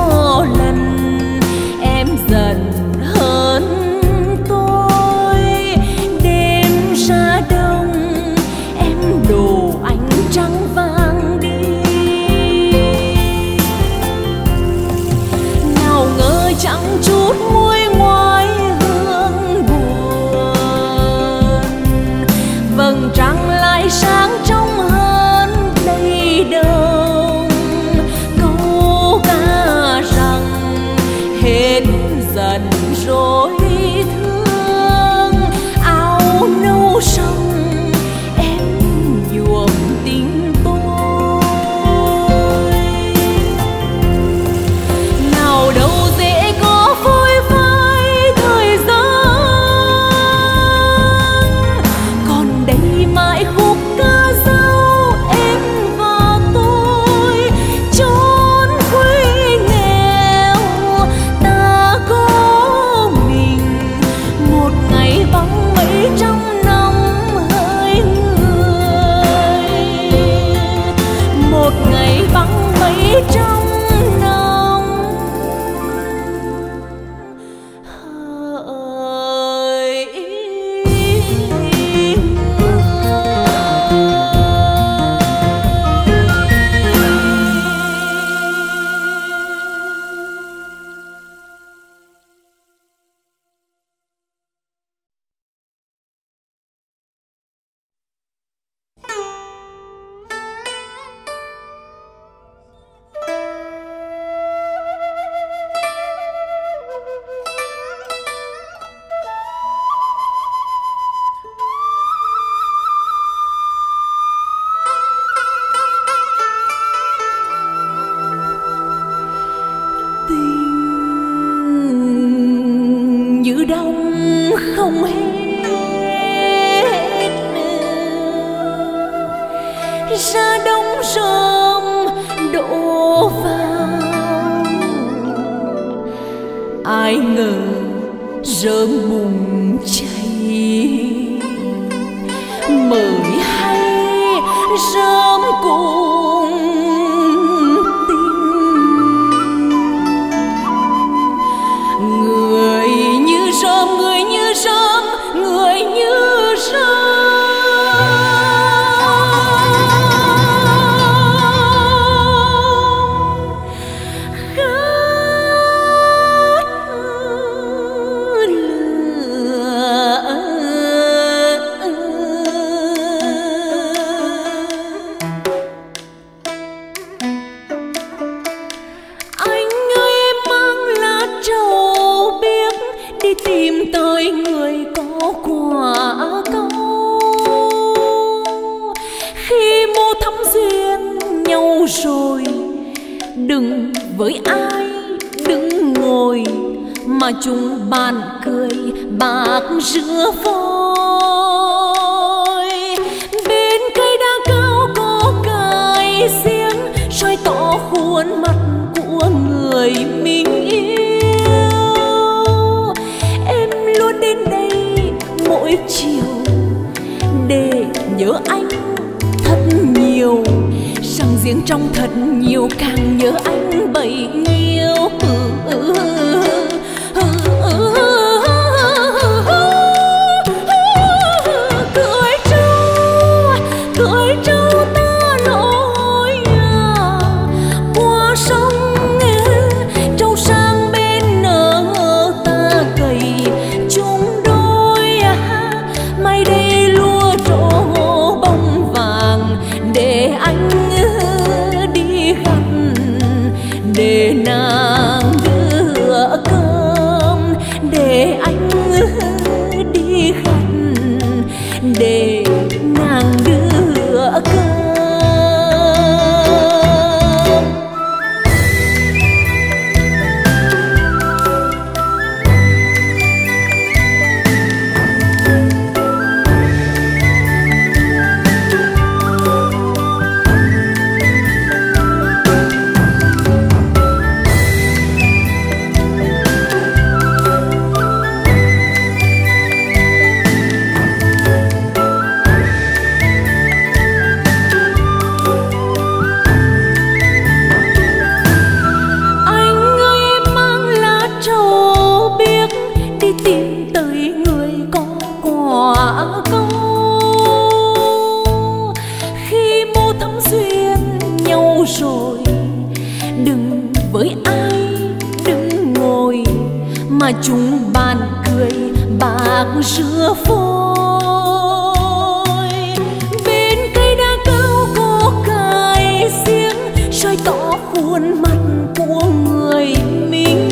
tìm tới người có quả câu. Khi mô thắm duyên nhau rồi, đừng với ai đứng ngồi, mà chúng bàn cười bạc giữa vôi. Bên cây đa cao có cài xiên soi tỏ khuôn mặt của người mình yêu. Em luôn đến đây mỗi chiều để nhớ anh thật nhiều, rằng riêng trong thật nhiều càng nhớ anh bấy nhiêu. Cưới trâu, cưới trâu ta lội qua sông, trâu sang bên nở ta cày chung đôi. Mai đây lúa trổ bông vàng để anh đi gặt, để nàng đưa cơm, để anh đi gặt, để nàng đưa cơm. Rồi đừng với ai đứng ngồi, mà chúng bàn cười bạc giữa vôi. Bên cây đa cao có cài xiên soi tỏ khuôn mặt của người mình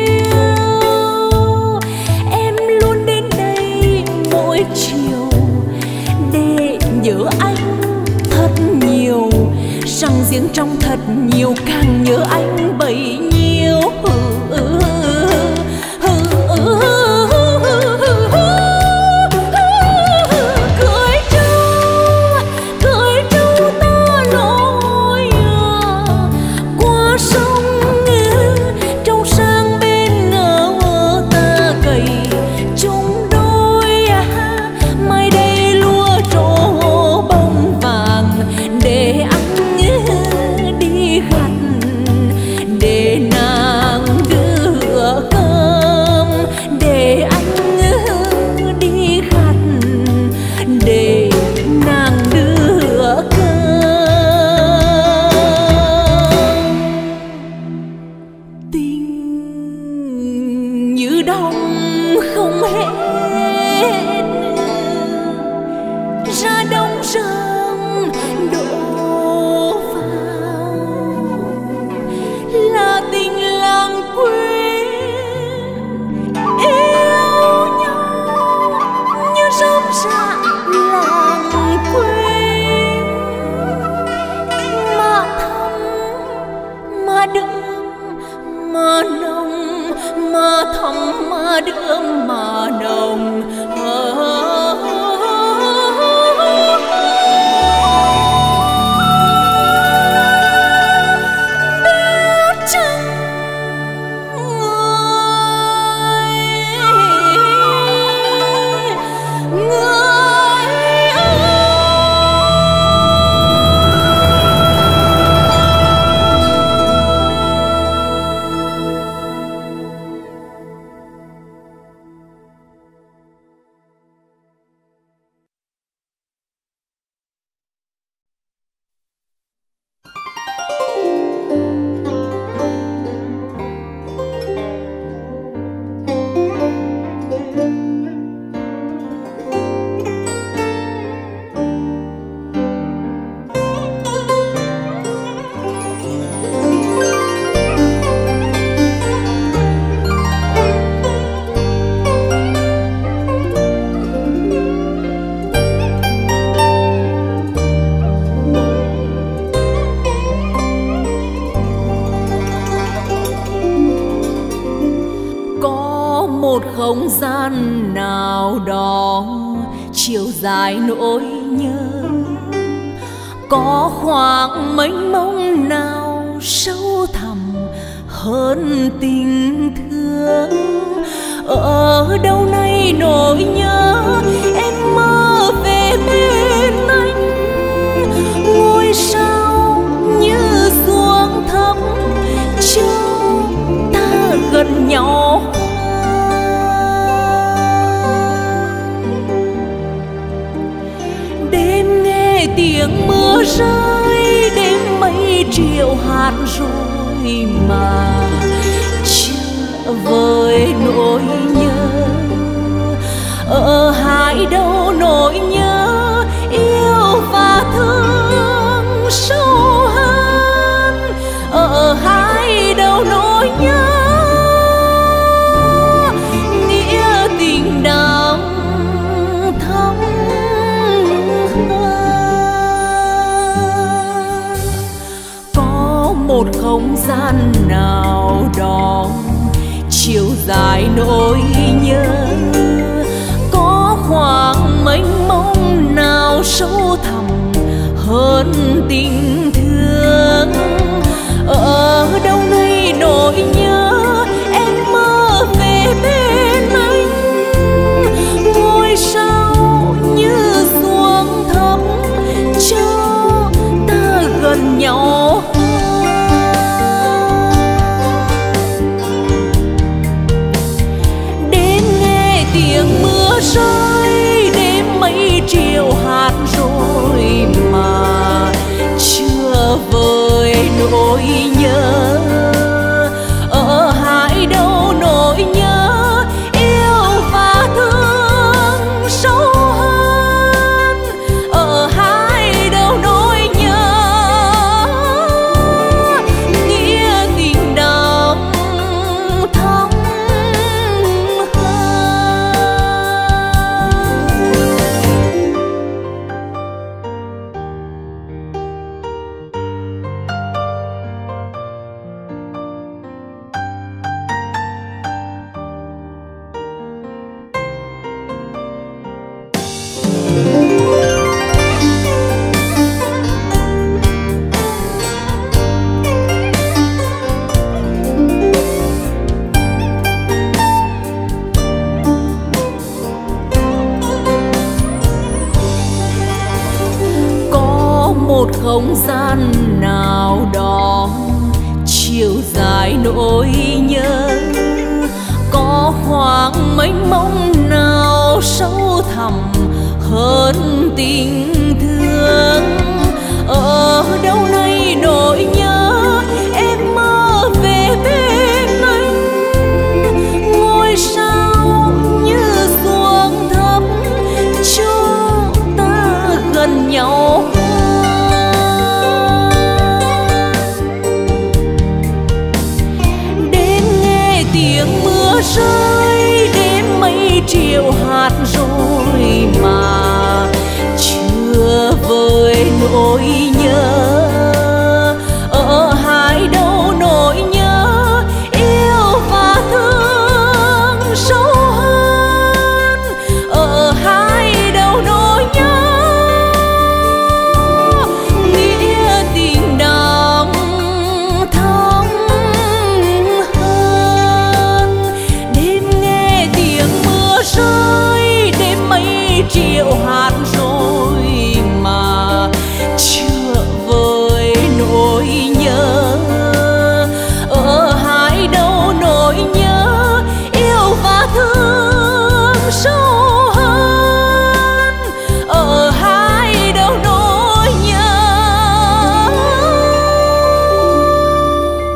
yêu. Em luôn đến đây mỗi chiều để nhớ anh thật nhiều, rằng riêng trong thật nhiều càng nhớ anh bấy nhiêu. Cưới trâu, cưới trâu ta lội qua sông, trâu sang bên nở ta cày chung đôi. Mai đây lúa trổ bông vàng để anh đi gặt, để nàng đưa cơm, để anh đi gặt, để nàng đưa cơm. Tình như đông không hết, ra đông rừng đổ vào, là tình làng quê yêu nhau như rơm rạ làng quê. Mà thắm mà đượm mà nồng, mà thắm mà đượm mà nồng. không gian nào đó chiều dài nỗi nhớ, có khoảng mênh mông nào sâu thẳm hơn tình thương. Ở đâu nay nỗi nhớ em mơ về bên anh, ngôi sao như xuống thấp cho ta gần nhau. Đêm nghe tiếng mưa rơi, đêm mây triệu hạt rồi mà chưa với nỗi nhớ. Ở hai đâu nỗi nhớ yêu và thương sâu hơn, ở hai đâu nỗi nhớ nghĩa tình đậm thắm hơn. Có một không gian nào đó chiều dài nỗi nhớ, có khoảng mênh mông nào sâu thẳm hơn tình thương. Ở đâu nay nỗi nhớ em mơ về bên anh, ngôi sao như xuống thấp cho ta gần nhau. Tiếng mưa rơi, đêm mây triệu hạt rồi mà chưa vơi nỗi nhớ. Ở hai đâu nỗi nhớ yêu và thương sâu hơn, ở hai đâu nỗi nhớ nghĩa tình đậm thắm. Một không gian nào đó chiều dài nỗi nhớ, có khoảng mênh mông nào sâu thẳm hơn tình thương. Ở đâu nay nỗi nhớ em mơ về bên anh, ngôi sao như xuống thấp cho ta gần nhau. Tiếng mưa rơi, đêm mây triệu hạt rồi mà chưa vơi nỗi nhớ. Ở hai đâu nỗi nhớ yêu và thương sâu hơn, ở hai đâu nỗi nhớ nghĩa tình đậm thắm. Rơi đêm mây triệu hạt rồi mà chưa vơi nỗi nhớ. Ở hai đâu nỗi nhớ yêu và thương sâu hơn, ở hai đâu nỗi nhớ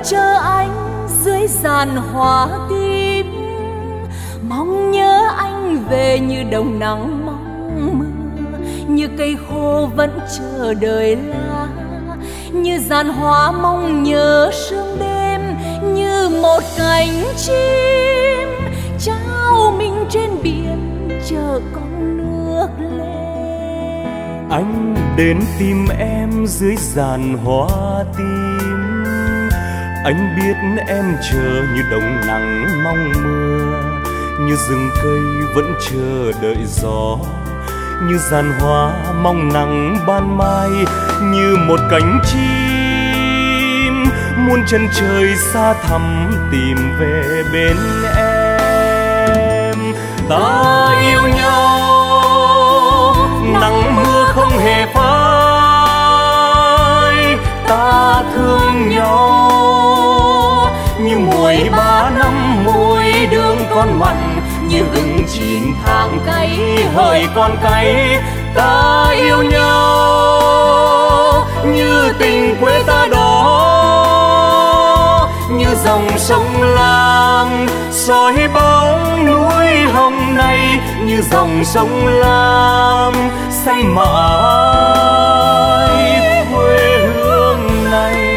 chờ anh dưới giàn hoa tím, mong nhớ anh về như đồng nắng mong mưa, như cây khô vẫn chờ đợi lá, như giàn hoa mong nhớ sương đêm, như một cánh chim trao mình trên biển chờ con nước lên. Anh đến tìm em dưới giàn hoa tím, anh biết em chờ như đồng nắng mong mưa, như rừng cây vẫn chờ đợi gió, như giàn hoa mong nắng ban mai, như một cánh chim muôn chân trời xa thẳm tìm về bên em. Ta yêu nhau, nắng mưa không hề phai, ta thương nhau như muối ba năm muối đường con mặn, như gừng chín tháng cay hỡi con cay. Ta yêu nhau như tình quê ta đó, như dòng sông Lam soi bóng núi hồng này, như dòng sông Lam say mãi quê hương này.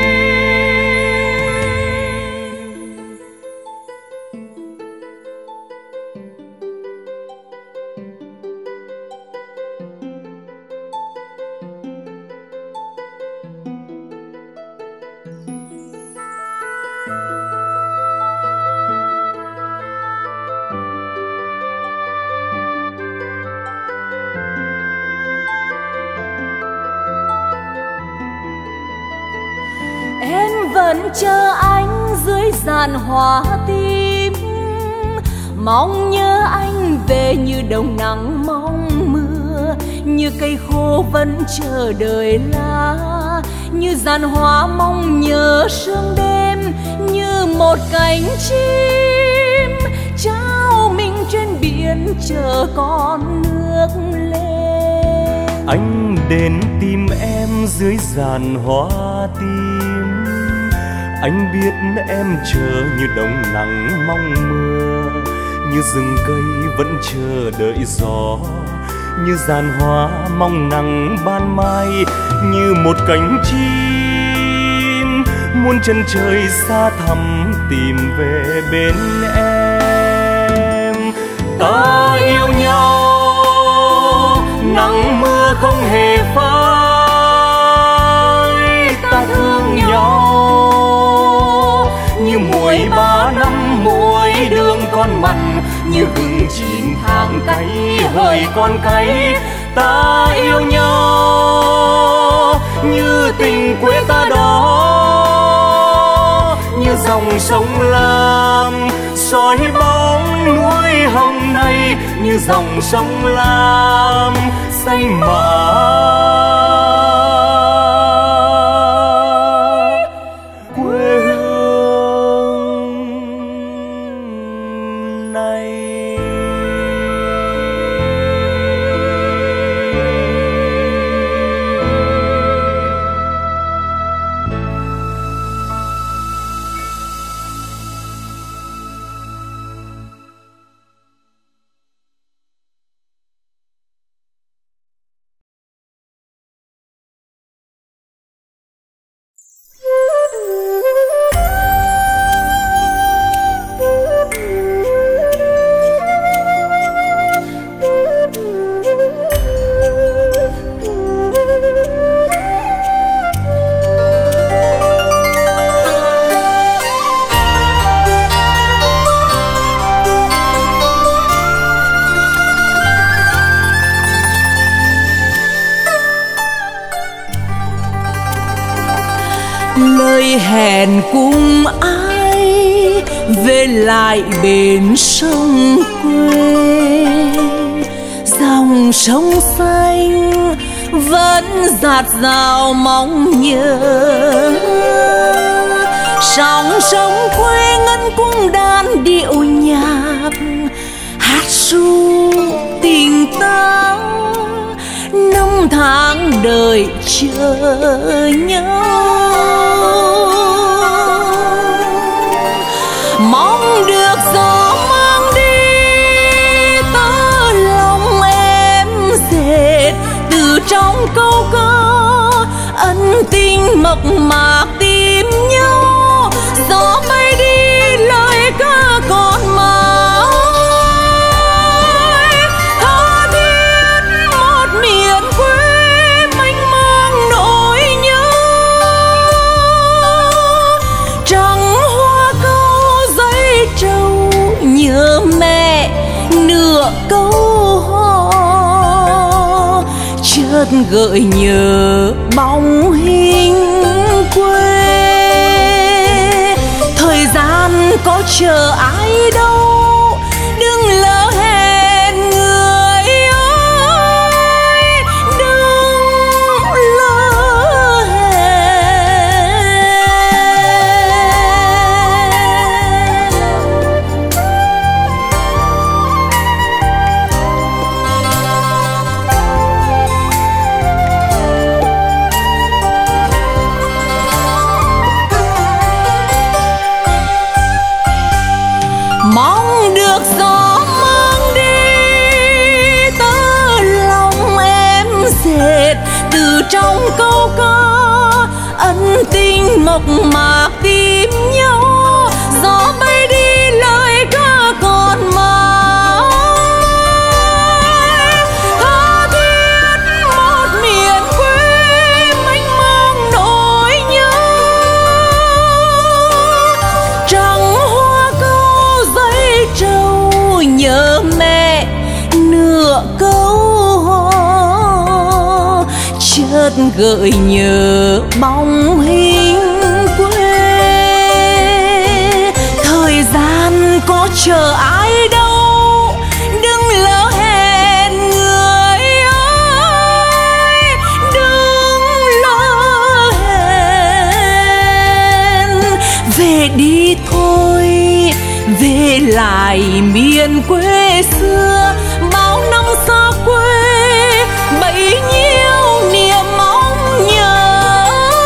Vẫn chờ anh dưới giàn hoa tím, mong nhớ anh về như đồng nắng mong mưa, như cây khô vẫn chờ đợi lá, như giàn hoa mong nhớ sương đêm, như một cánh chim trao mình trên biển chờ con nước lên. Anh đến tìm em dưới giàn hoa tím, anh biết em chờ như đồng nắng mong mưa, như rừng cây vẫn chờ đợi gió, như giàn hoa mong nắng ban mai, như một cánh chim muôn chân trời xa thẳm tìm về bên em. Ta yêu nhau, nắng mưa không hề phai, ta thương nhau như muối ba năm muối đường con mặn, như gừng chín tháng cay hỡi con cay. Ta yêu nhau như tình quê ta đó, như dòng sông Lam soi bóng núi hồng này, như dòng sông Lam say mãi quê hương này. Lời hẹn cùng ai về lại bến sông quê, dòng sông xanh vẫn dạt dào mong nhớ, sóng sông quê ngân cung đàn điệu nhạc, hát ru tình ta năm tháng đời chờ nhau. nửa câu hò, chợt gợi nhớ bóng hình quê. Thời gian có chờ ai đâu, đừng lỡ hẹn người ơi, đừng lỡ hẹn. Mong được gió mang đi tơ lòng em dệt, từ trong câu ca ân tình mộc mạc tìm nhau. Gió bay đi lời ca còn mãi, tha thiết một miền quê mênh mang nỗi nhớ. Trăng hoa câu giấy trầu nhớ mẹ nửa câu hò, chợt gợi nhớ bóng hình quê. Thời gian có chờ ai đâu, đừng lỡ hẹn người ơi, đừng lỡ hẹn. Về đi thôi, về lại miền quê xưa, bao năm xa quê bấy nhiêu niềm mong nhớ.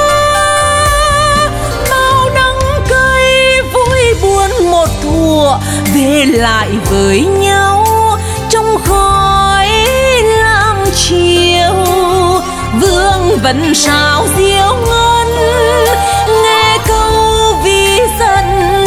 Bao đắng cay vui buồn một thuở, về lại với nhau trong khói lam chiều. Vương vấn sao diệu ngân, nghe câu vì dần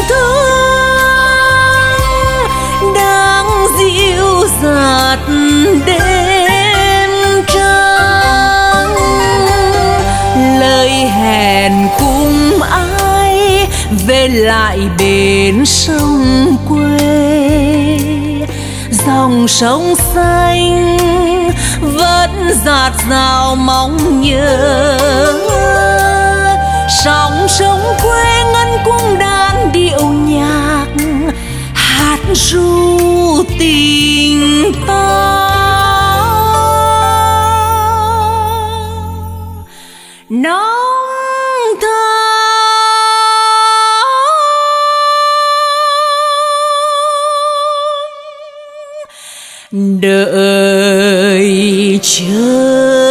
thương, đang dịu dạt đêm trăng. Lời hẹn cùng ai về lại bến sông quê, dòng sông xanh vẫn dạt dào mong nhớ. Sóng sông quê ngân cung đàn điệu nhạc, hát ru tình ta. Nóng thơm đợi chờ.